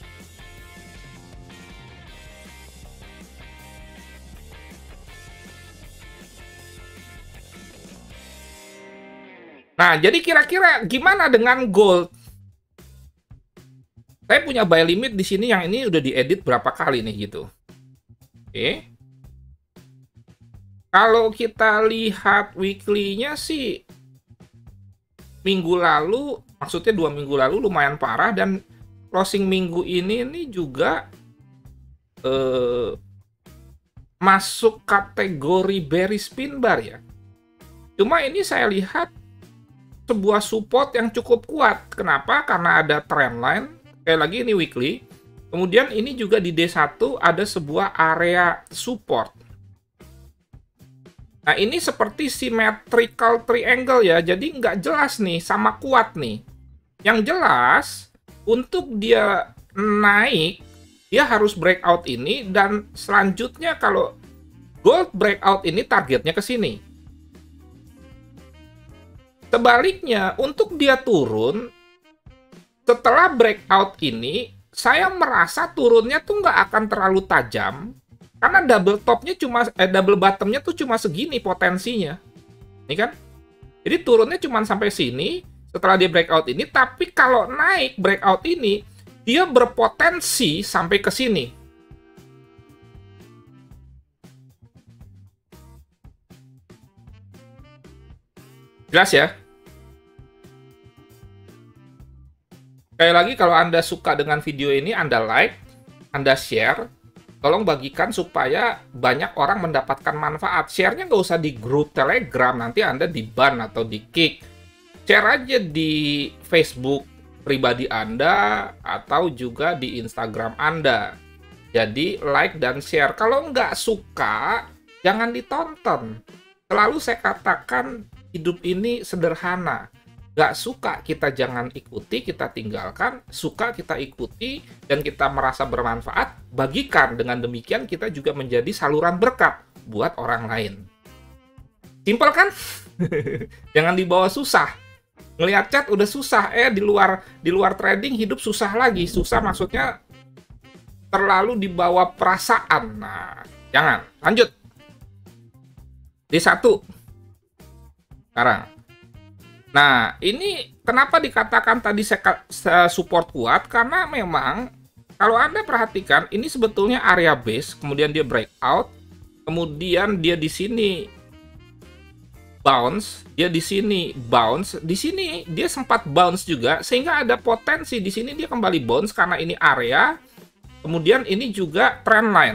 Nah, jadi kira-kira gimana dengan gold? Saya punya buy limit di sini, yang ini udah diedit berapa kali nih gitu. Oke. Kalau kita lihat weekly-nya sih minggu lalu, maksudnya 2 minggu lalu lumayan parah, dan closing minggu ini juga masuk kategori bearish pin bar ya. Cuma ini saya lihat sebuah support yang cukup kuat. Kenapa? Karena ada trendline. Sekali lagi ini weekly. Kemudian ini juga di D1 ada sebuah area support. Nah ini seperti symmetrical triangle ya. Jadi nggak jelas nih, sama kuat nih. Yang jelas untuk dia naik dia harus breakout ini, dan selanjutnya kalau gold breakout ini targetnya ke sini. Sebaliknya, untuk dia turun, setelah breakout ini, saya merasa turunnya tuh nggak akan terlalu tajam, karena double bottomnya tuh cuma segini potensinya. Ini kan? Jadi turunnya cuma sampai sini, setelah dia breakout ini, tapi kalau naik breakout ini, dia berpotensi sampai ke sini. Jelas ya? Sekali lagi, kalau Anda suka dengan video ini, Anda like, Anda share, tolong bagikan supaya banyak orang mendapatkan manfaat. Share-nya nggak usah di grup Telegram, nanti Anda di-ban atau di-kick. Share aja di Facebook pribadi Anda, atau juga di Instagram Anda. Jadi, like dan share. Kalau nggak suka, jangan ditonton. Selalu saya katakan, hidup ini sederhana. Nggak suka, kita jangan ikuti, kita tinggalkan. Suka, kita ikuti, dan kita merasa bermanfaat, bagikan. Dengan demikian, kita juga menjadi saluran berkat buat orang lain. Simpel kan? Jangan dibawa susah. Ngelihat chat udah susah, di luar trading hidup susah lagi. Susah maksudnya terlalu dibawa perasaan. Nah, jangan. Lanjut. D1. Sekarang. Nah, ini kenapa dikatakan tadi support kuat? Karena memang kalau Anda perhatikan, ini sebetulnya area base, kemudian dia breakout, kemudian dia di sini bounce, dia di sini bounce, di sini dia sempat bounce juga, sehingga ada potensi di sini dia kembali bounce karena ini area, kemudian ini juga trend line.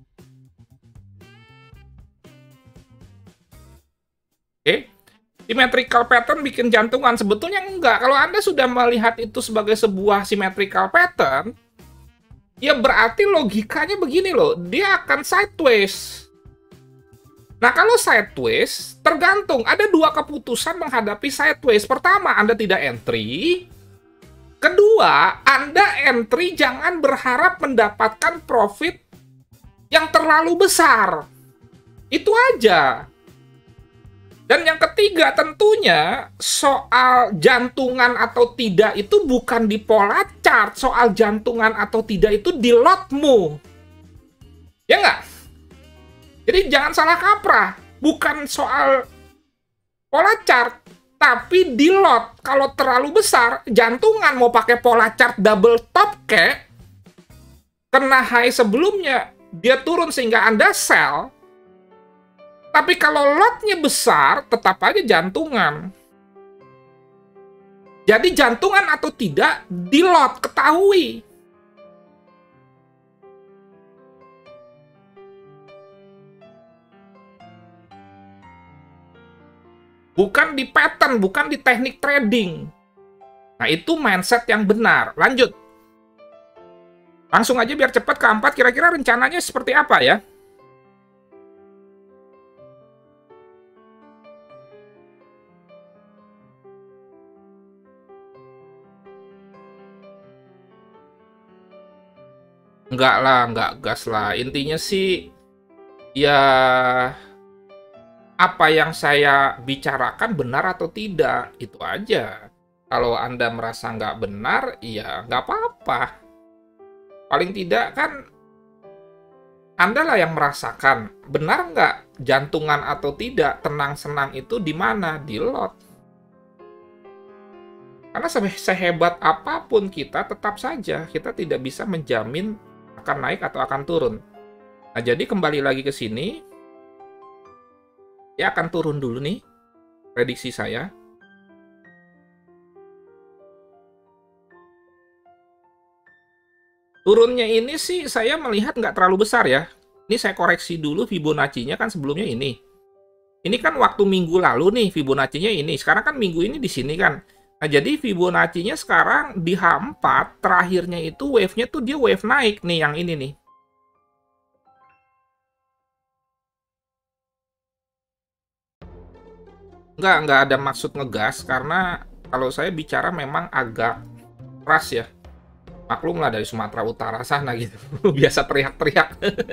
Oke. Symmetrical pattern bikin jantungan, sebetulnya enggak. Kalau Anda sudah melihat itu sebagai sebuah symmetrical pattern, ya berarti logikanya begini loh, dia akan sideways. Nah, kalau sideways, tergantung. Ada dua keputusan menghadapi sideways. Pertama, Anda tidak entry. Kedua, Anda entry jangan berharap mendapatkan profit yang terlalu besar. Itu aja. Dan yang ketiga, tentunya soal jantungan atau tidak itu bukan di pola chart. Soal jantungan atau tidak itu di lotmu. Ya nggak? Jadi jangan salah kaprah. Bukan soal pola chart, tapi di lot. Kalau terlalu besar, jantungan mau pakai pola chart double top kayak, kena high sebelumnya, dia turun sehingga Anda sell. Tapi kalau lotnya besar, tetap aja jantungan. Jadi jantungan atau tidak, di lot, ketahui. Bukan di pattern, bukan di teknik trading. Nah, itu mindset yang benar. Lanjut. Langsung aja biar cepat ke 4, kira-kira rencananya seperti apa ya? Enggak lah, enggak gas lah. Intinya sih, ya apa yang saya bicarakan benar atau tidak, itu aja. Kalau Anda merasa nggak benar, ya nggak apa-apa. Paling tidak kan, Anda lah yang merasakan. Benar nggak jantungan atau tidak, tenang-senang itu di mana? Di lot. Karena sehebat apapun kita, tetap saja kita tidak bisa menjamin akan naik atau akan turun. Nah, jadi kembali lagi ke sini, ya akan turun dulu nih, prediksi saya. Turunnya ini sih saya melihat nggak terlalu besar ya. Ini saya koreksi dulu Fibonacci-nya kan sebelumnya ini. Ini kan waktu minggu lalu nih Fibonacci-nya ini. Sekarang kan minggu ini di sini kan. Nah, jadi Fibonacci-nya sekarang di H4, terakhirnya itu wave-nya tuh dia wave naik nih, yang ini nih. Nggak ada maksud ngegas, karena kalau saya bicara memang agak keras ya. Maklum lah dari Sumatera Utara sana gitu. Biasa teriak-teriak.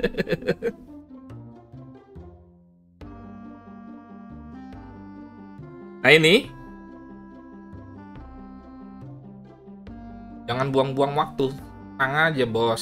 Nah ini, jangan buang-buang waktu. Tenang aja bos.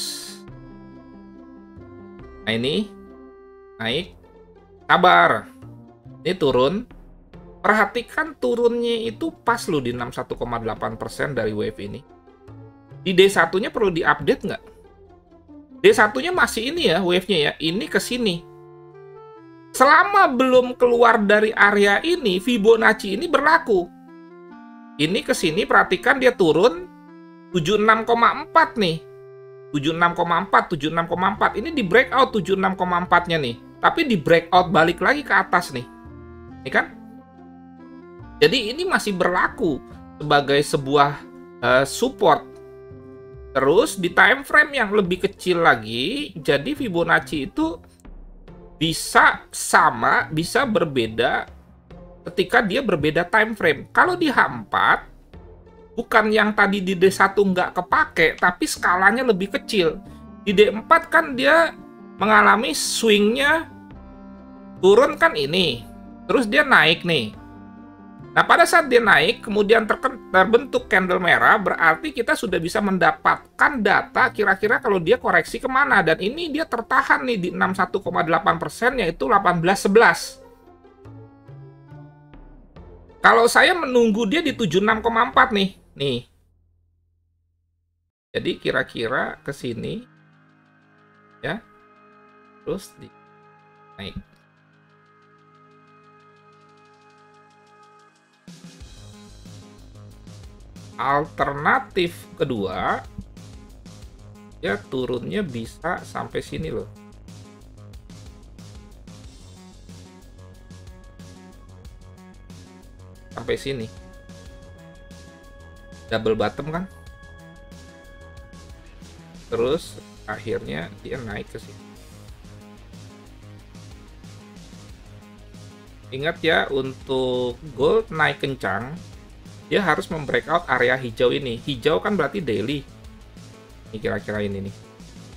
Nah ini, naik. Sabar. Ini turun. Perhatikan turunnya itu pas loh di 61,8% dari wave ini. Di D1-nya perlu diupdate nggak? D1-nya masih ini ya, wave-nya ya. Ini ke sini. Selama belum keluar dari area ini, Fibonacci ini berlaku. Ini ke sini, perhatikan dia turun 76,4 nih. 76,4, 76,4. Ini di breakout 76,4-nya nih. Tapi di breakout balik lagi ke atas nih. Ini kan? Jadi ini masih berlaku sebagai sebuah support. Terus di time frame yang lebih kecil lagi, jadi Fibonacci itu bisa sama, bisa berbeda ketika dia berbeda time frame. Kalau di H4, bukan yang tadi di D1 nggak kepake, tapi skalanya lebih kecil. Di D4 kan dia mengalami swingnya turun kan ini, terus dia naik nih. Nah, pada saat dia naik, kemudian terbentuk candle merah, berarti kita sudah bisa mendapatkan data kira-kira kalau dia koreksi kemana. Dan ini dia tertahan nih di 61,8%, yaitu 18,11. Kalau saya menunggu dia di 76,4 nih. Nih. Jadi kira-kira ke sini. Ya. Terus naik. Alternatif kedua, ya turunnya bisa sampai sini loh. Sampai sini. Double bottom kan? Terus akhirnya dia naik ke sini. Ingat ya, untuk gold naik kencang, dia harus membreakout area hijau ini. Hijau kan berarti daily. Ini kira-kira ini nih.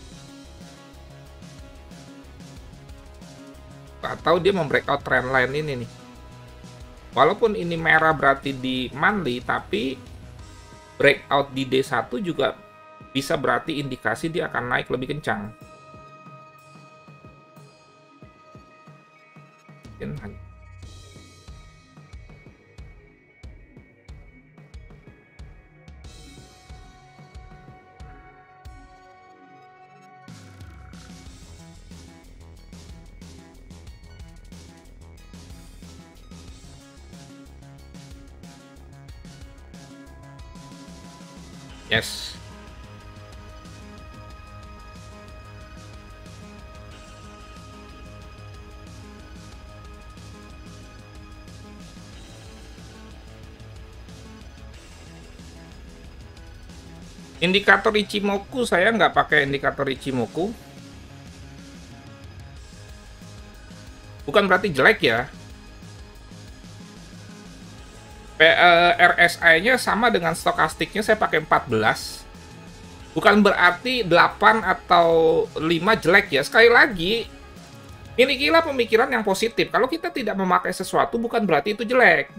Atau dia membreakout trendline ini nih. Walaupun ini merah berarti di monthly, tapi breakout di D1 juga bisa berarti indikasi dia akan naik lebih kencang. Mungkin yes. Indikator Ichimoku saya nggak pakai indikator Ichimoku. Bukan berarti jelek ya. RSI-nya sama dengan stokastiknya, saya pakai 14. Bukan berarti 8 atau 5 jelek ya. Sekali lagi, milikilah pemikiran yang positif. Kalau kita tidak memakai sesuatu, bukan berarti itu jelek.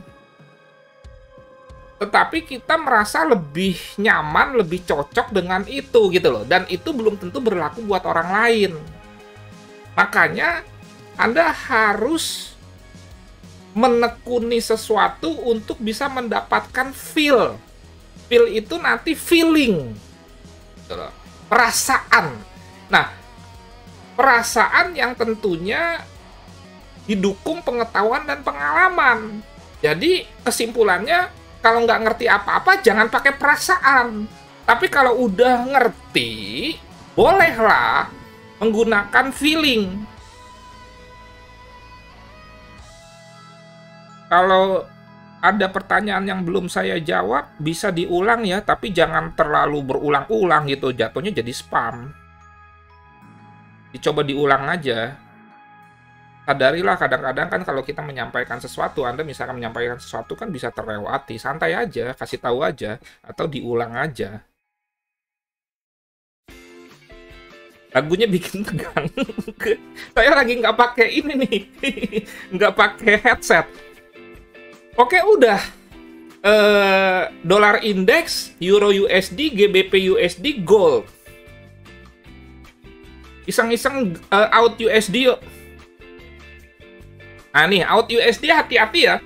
Tetapi kita merasa lebih nyaman, lebih cocok dengan itu gitu loh. Dan itu belum tentu berlaku buat orang lain. Makanya Anda harus menekuni sesuatu untuk bisa mendapatkan feel. Feel itu nanti feeling. Perasaan. Nah, perasaan yang tentunya didukung pengetahuan dan pengalaman. Jadi kesimpulannya, kalau nggak ngerti apa-apa, jangan pakai perasaan. Tapi kalau udah ngerti, bolehlah menggunakan feeling. Kalau ada pertanyaan yang belum saya jawab, bisa diulang ya, tapi jangan terlalu berulang-ulang gitu, jatuhnya jadi spam. Dicoba diulang aja. Sadarilah kadang-kadang kan kalau kita menyampaikan sesuatu, Anda misalkan menyampaikan sesuatu kan bisa terlewati, santai aja, kasih tahu aja, atau diulang aja. Lagunya bikin tegang. Saya lagi nggak pakai ini nih, nggak pakai headset. Oke, udah. Dolar indeks, Euro USD, GBP USD, Gold. Iseng-iseng out USD yuk. Nah nih, out USD hati-hati ya.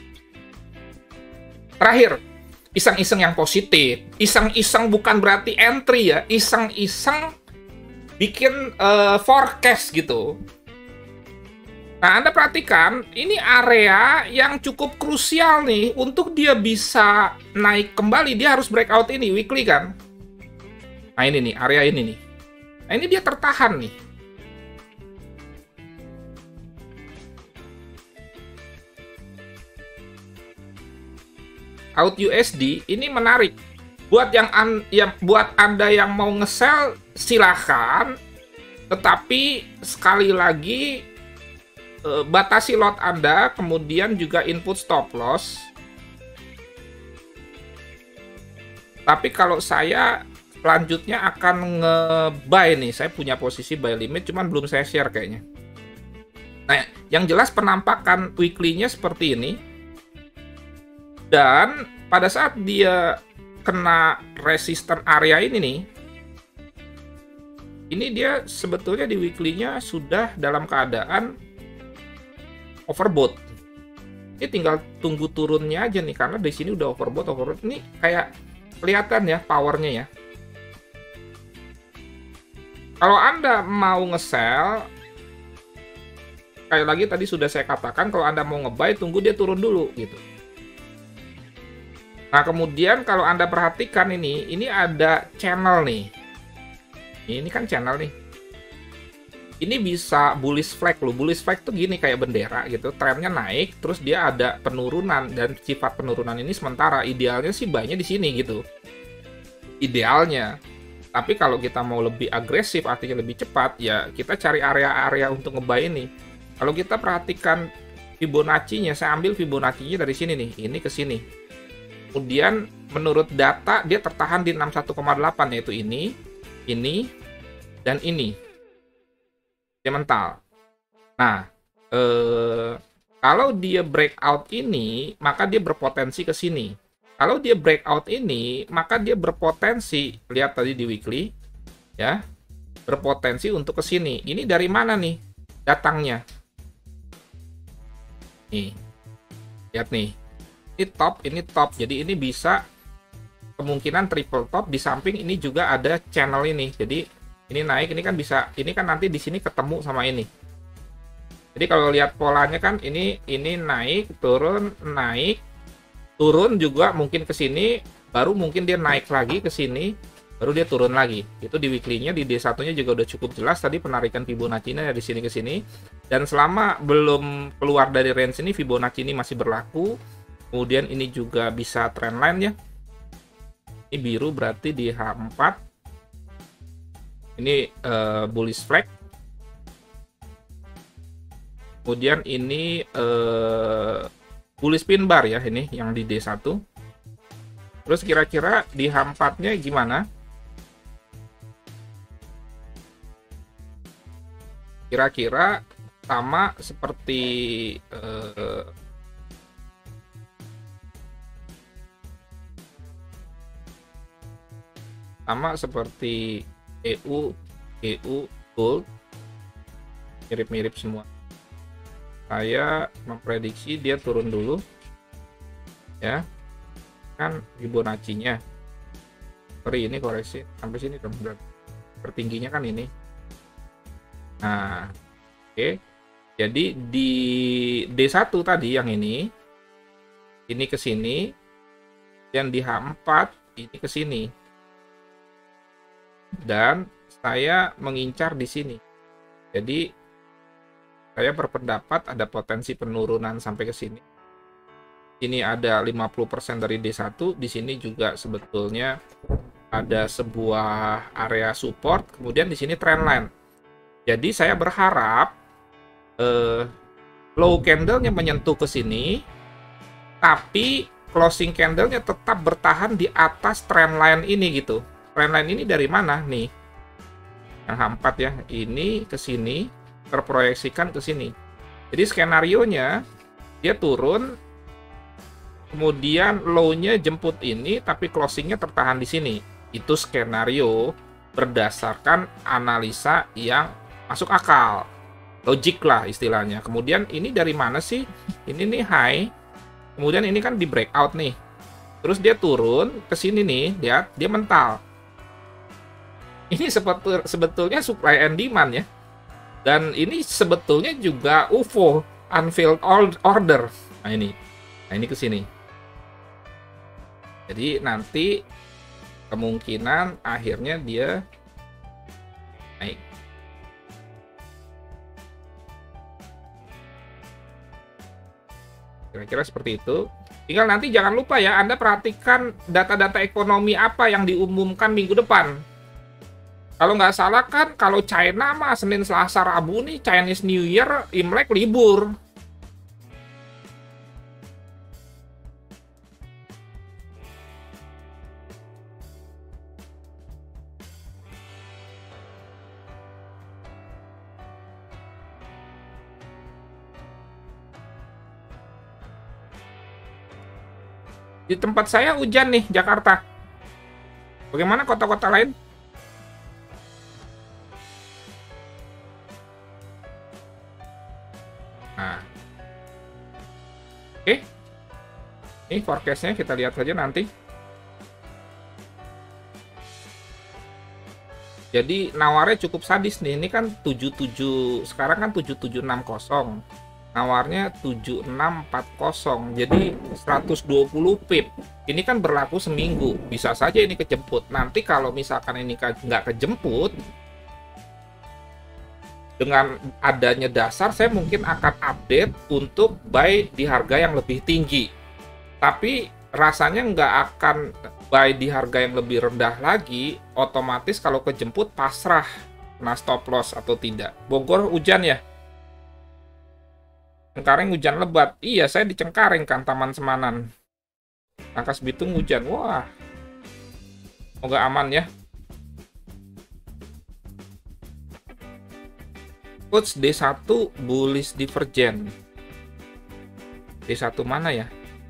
Terakhir, iseng-iseng yang positif. Iseng-iseng bukan berarti entry ya. Iseng-iseng bikin forecast gitu. Nah, Anda perhatikan, ini area yang cukup krusial nih. Untuk dia bisa naik kembali, dia harus breakout ini, weekly kan. Nah ini nih, area ini nih. Nah ini dia tertahan nih. Out USD ini menarik. Buat buat Anda yang mau nge-sell silahkan, tetapi sekali lagi batasi lot Anda, kemudian juga input stop loss. Tapi kalau saya selanjutnya akan nge-buy nih, saya punya posisi buy limit, cuman belum saya share kayaknya. Nah, yang jelas penampakan weekly-nya seperti ini. Dan pada saat dia kena resisten area ini nih, ini dia sebetulnya di weekly-nya sudah dalam keadaan overbought. Ini tinggal tunggu turunnya aja nih, karena di sini udah overbought. Ini kayak kelihatan ya powernya ya. Kalau Anda mau nge-sell, kayak lagi tadi sudah saya katakan, kalau Anda mau nge-buy, tunggu dia turun dulu gitu. Nah, kemudian kalau Anda perhatikan ini ada channel nih. Ini kan channel nih. Ini bisa bullish flag loh. Bullish flag tuh gini, kayak bendera gitu. Trennya naik, terus dia ada penurunan, dan sifat penurunan ini sementara. Idealnya sih buy-nya di sini gitu. Idealnya. Tapi kalau kita mau lebih agresif, artinya lebih cepat, ya kita cari area-area untuk nge-buy ini. Kalau kita perhatikan Fibonacci-nya, saya ambil Fibonacci-nya dari sini nih, ini ke sini. Kemudian menurut data dia tertahan di 61,8, yaitu ini, dan ini. Fundamental. Nah, kalau dia breakout ini, maka dia berpotensi ke sini. Kalau dia breakout ini, maka dia berpotensi, lihat tadi di weekly, ya, berpotensi untuk ke sini. Ini dari mana nih datangnya? Nih, lihat nih, ini top. Jadi ini bisa kemungkinan triple top. Di samping ini juga ada channel ini. Jadi ini naik, ini kan bisa, ini kan nanti di sini ketemu sama ini. Jadi kalau lihat polanya kan ini naik, turun, naik, turun juga mungkin ke sini, baru mungkin dia naik lagi ke sini, baru dia turun lagi. Itu di weekly-nya, di D1-nya juga udah cukup jelas tadi penarikan Fibonacci-nya dari sini ke sini. Dan selama belum keluar dari range ini, Fibonacci ini masih berlaku. Kemudian ini juga bisa trendline ya. Ini biru berarti di H4. Ini bullish flag. Kemudian ini bullish pin bar ya, ini yang di D1. Terus kira-kira di H4-nya gimana? Kira-kira sama seperti EU, Gold, mirip-mirip semua. Saya memprediksi dia turun dulu, ya, kan Fibonacci-nya. Sorry, ini koreksi sampai sini dong, tertingginya kan ini. Nah, oke. Jadi di D1 tadi yang ini ke sini, dan di H4 ini ke sini. Dan saya mengincar di sini. Jadi saya berpendapat ada potensi penurunan sampai ke sini. Ini ada 50% dari D1, di sini juga sebetulnya ada sebuah area support, kemudian di sini trendline. Jadi saya berharap low candle-nya menyentuh ke sini, tapi closing candle-nya tetap bertahan di atas trendline ini gitu. Trendline ini dari mana nih? yang H4 ya, ini ke sini, terproyeksikan ke sini. Jadi skenarionya dia turun, kemudian low-nya jemput ini, tapi closing-nya tertahan di sini. Itu skenario berdasarkan analisa yang masuk akal, logik lah istilahnya. Kemudian ini dari mana sih? Ini nih high, kemudian ini kan di breakout nih, terus dia turun ke sini nih, lihat dia mental. Ini sebetulnya supply and demand ya, dan ini sebetulnya juga UFO, unfilled order. Nah ini ke sini. Jadi nanti kemungkinan akhirnya dia naik. Kira-kira seperti itu. Tinggal nanti jangan lupa ya, Anda perhatikan data-data ekonomi apa yang diumumkan minggu depan. Kalau nggak salah kan, kalau China mah Senin, Selasa, Rabu nih, Chinese New Year, Imlek libur. Di tempat saya hujan nih, Jakarta. Bagaimana kota-kota lain? Nah, oke. Ini forecast-nya kita lihat saja nanti. Jadi nawarnya cukup sadis nih. Ini kan 77, sekarang kan 7760. Nawarnya 7640. Jadi 120 pip. Ini kan berlaku seminggu. Bisa saja ini kejemput. Nanti kalau misalkan ini nggak kejemput, dengan adanya dasar, saya mungkin akan update untuk buy di harga yang lebih tinggi. Tapi rasanya nggak akan buy di harga yang lebih rendah lagi. Otomatis kalau kejemput pasrah, kena stop loss atau tidak. Bogor hujan ya? Cengkareng hujan lebat. Iya, saya di Cengkareng kan, Taman Semanan. Rangkas Bitung hujan. Wah, semoga aman ya. Coach D1 bullish divergent. D1 mana ya?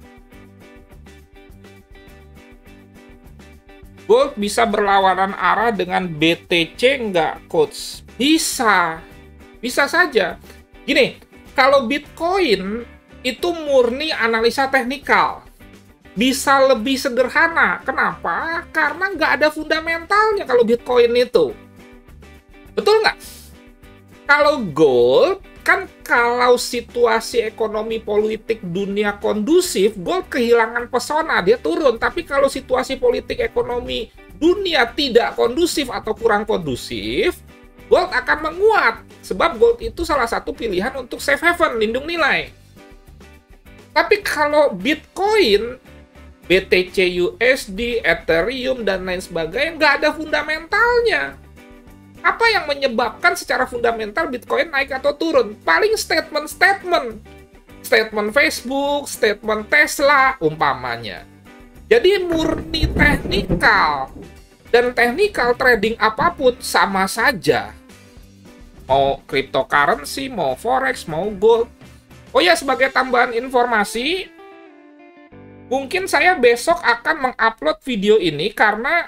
Gold bisa berlawanan arah dengan BTC nggak, Coach? Bisa. Bisa saja. Gini, kalau Bitcoin itu murni analisa teknikal. Bisa lebih sederhana. Kenapa? Karena nggak ada fundamentalnya kalau Bitcoin itu. Betul nggak? Kalau gold, kan kalau situasi ekonomi politik dunia kondusif, gold kehilangan pesona, dia turun. Tapi kalau situasi politik ekonomi dunia tidak kondusif atau kurang kondusif, gold akan menguat. Sebab gold itu salah satu pilihan untuk safe haven, lindung nilai. Tapi kalau Bitcoin, BTC USD, Ethereum, dan lain sebagainya, nggak ada fundamentalnya. Apa yang menyebabkan secara fundamental Bitcoin naik atau turun? Paling statement-statement. Statement Facebook, statement Tesla, umpamanya. Jadi murni teknikal. Dan teknikal trading apapun sama saja. Mau cryptocurrency, mau forex, mau gold. Oh ya, sebagai tambahan informasi, mungkin saya besok akan mengupload video ini karena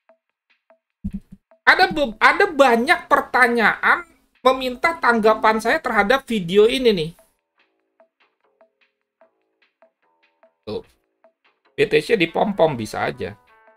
ada banyak pertanyaan meminta tanggapan saya terhadap video ini nih. Tuh. BTC dipom-pom bisa aja.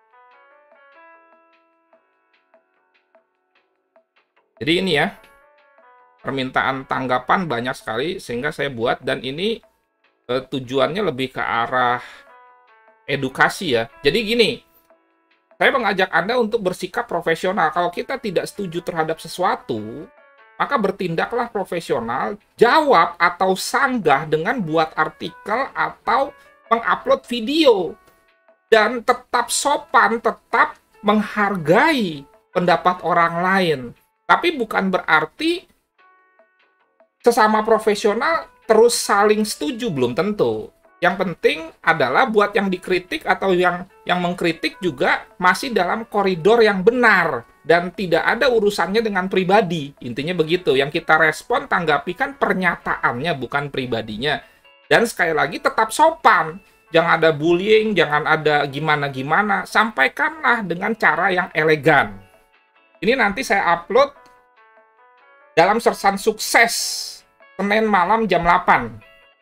Jadi ini ya, permintaan tanggapan banyak sekali sehingga saya buat, dan ini tujuannya lebih ke arah edukasi ya. Jadi gini, saya mengajak Anda untuk bersikap profesional. Kalau kita tidak setuju terhadap sesuatu, maka bertindaklah profesional, jawab atau sanggah dengan buat artikel atau mengupload video. Dan tetap sopan, tetap menghargai pendapat orang lain. Tapi bukan berarti sesama profesional terus saling setuju, belum tentu. Yang penting adalah buat yang dikritik atau yang mengkritik juga masih dalam koridor yang benar dan tidak ada urusannya dengan pribadi. Intinya begitu. Yang kita respon, tanggapi kan pernyataannya, bukan pribadinya. Dan sekali lagi tetap sopan. Jangan ada bullying, jangan ada gimana-gimana. Sampaikanlah dengan cara yang elegan. Ini nanti saya upload dalam Sersan Sukses Senin malam jam 8.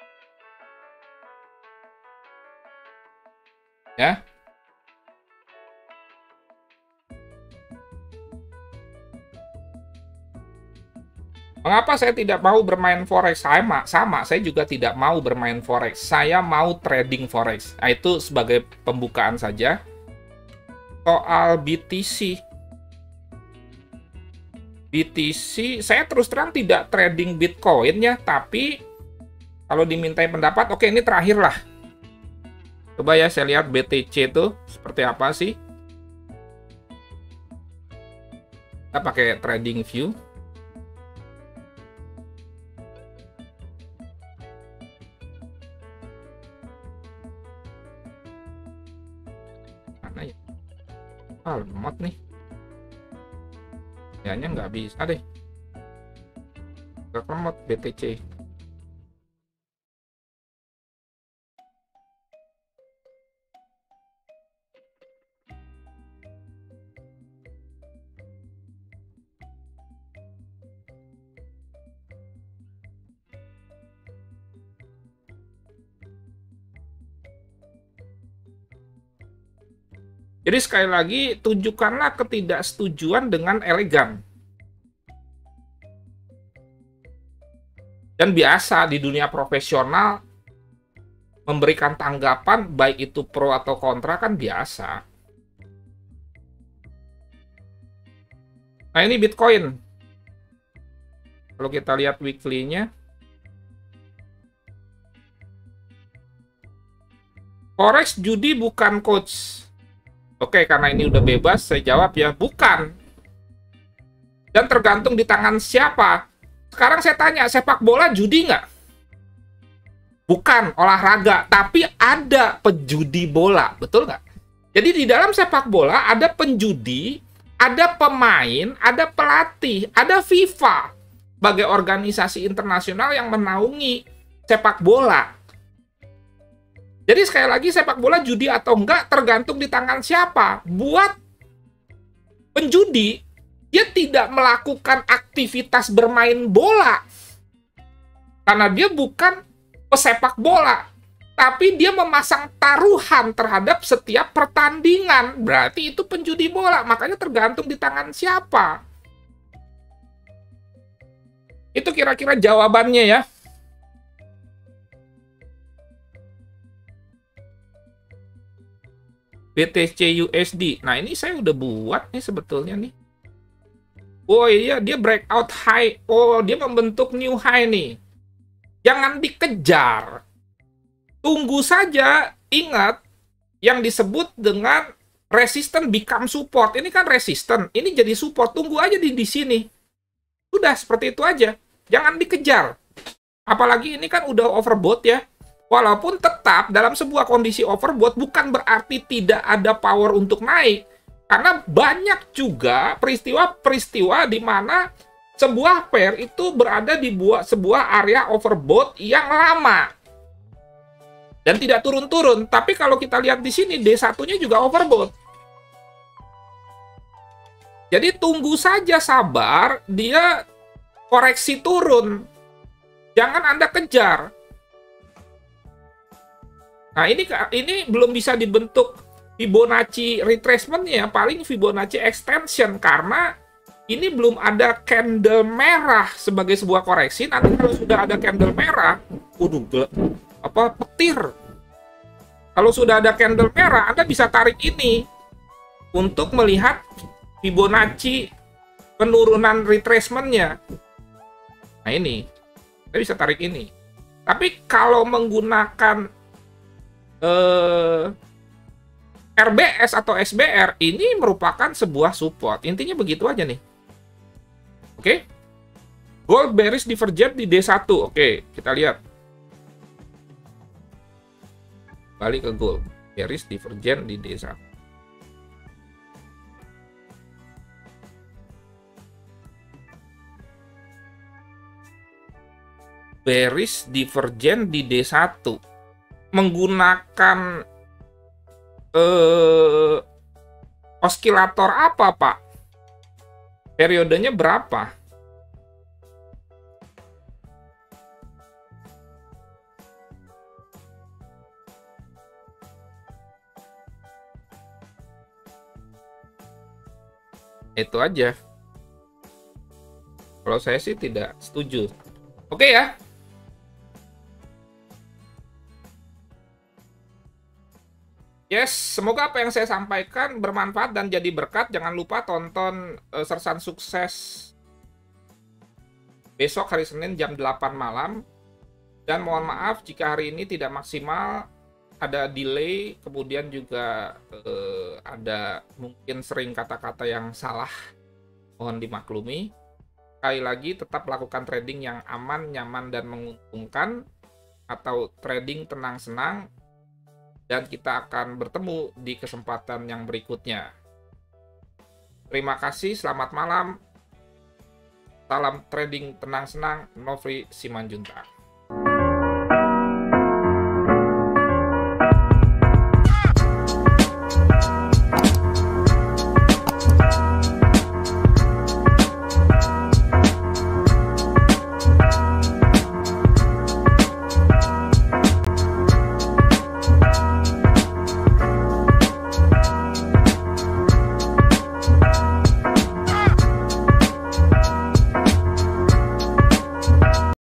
Ya. Mengapa saya tidak mau bermain forex? Sama, saya juga tidak mau bermain forex. Saya mau trading forex. Nah, itu sebagai pembukaan saja. Soal BTC, saya terus terang tidak trading Bitcoin ya, tapi kalau dimintai pendapat, oke, ini terakhir lah. Coba ya saya lihat BTC itu seperti apa sih. Kita pakai trading view. Mana ya? Lemot nih. Kayaknya nggak bisa deh. Nggak lemot BTC. Jadi sekali lagi, tunjukkanlah ketidaksetujuan dengan elegan. Dan biasa di dunia profesional, memberikan tanggapan, baik itu pro atau kontra, kan biasa. Nah, ini Bitcoin. Kalau kita lihat weekly-nya, forex judi bukan coach. Oke, karena ini udah bebas, saya jawab ya, bukan. Dan tergantung di tangan siapa. Sekarang saya tanya, sepak bola judi nggak? Bukan olahraga, tapi ada penjudi bola, betul nggak? Jadi di dalam sepak bola ada penjudi, ada pemain, ada pelatih, ada FIFA sebagai organisasi internasional yang menaungi sepak bola. Jadi sekali lagi, sepak bola judi atau enggak tergantung di tangan siapa. Buat penjudi, dia tidak melakukan aktivitas bermain bola. Karena dia bukan pesepak bola. Tapi dia memasang taruhan terhadap setiap pertandingan. Berarti itu penjudi bola. Makanya tergantung di tangan siapa. Itu kira-kira jawabannya ya. BTC USD. Nah, ini saya udah buat nih sebetulnya nih. Oh iya, dia breakout high. Oh, dia membentuk new high nih. Jangan dikejar. Tunggu saja. Ingat, yang disebut dengan resistance become support. Ini kan resistance. Ini jadi support. Tunggu aja di sini. Udah, seperti itu aja. Jangan dikejar. Apalagi ini kan udah overbought ya. Walaupun tetap dalam sebuah kondisi overbought bukan berarti tidak ada power untuk naik. Karena banyak juga peristiwa-peristiwa di mana sebuah pair itu berada di sebuah area overbought yang lama. Dan tidak turun-turun. Tapi kalau kita lihat di sini, D1-nya juga overbought. Jadi tunggu saja, sabar, dia koreksi turun. Jangan Anda kejar. Nah, ini belum bisa dibentuk Fibonacci retracement-nya, paling Fibonacci extension, karena ini belum ada candle merah sebagai sebuah koreksi. Nanti kalau sudah ada candle merah, petir. Kalau sudah ada candle merah, Anda bisa tarik ini untuk melihat Fibonacci penurunan retracement-nya. Nah, ini. Anda bisa tarik ini. Tapi kalau menggunakan RBS atau SBR, ini merupakan sebuah support. Intinya begitu aja nih. Oke. Gold bearish divergent di D1. Oke, kita lihat. balik ke gold. Bearish divergent di D1. Bearish divergent di D1 menggunakan oskilator apa, Pak? Periodenya berapa? Itu aja. Kalau saya sih tidak setuju. Oke ya. Yes, semoga apa yang saya sampaikan bermanfaat dan jadi berkat. Jangan lupa tonton Sersan Sukses besok hari Senin jam 8 malam. Dan mohon maaf jika hari ini tidak maksimal, ada delay, kemudian juga ada mungkin sering kata-kata yang salah. Mohon dimaklumi. Sekali lagi, tetap lakukan trading yang aman, nyaman, dan menguntungkan, atau trading tenang-senang, dan kita akan bertemu di kesempatan yang berikutnya. Terima kasih, selamat malam. Salam trading tenang-senang, Nofri Simanjuntak.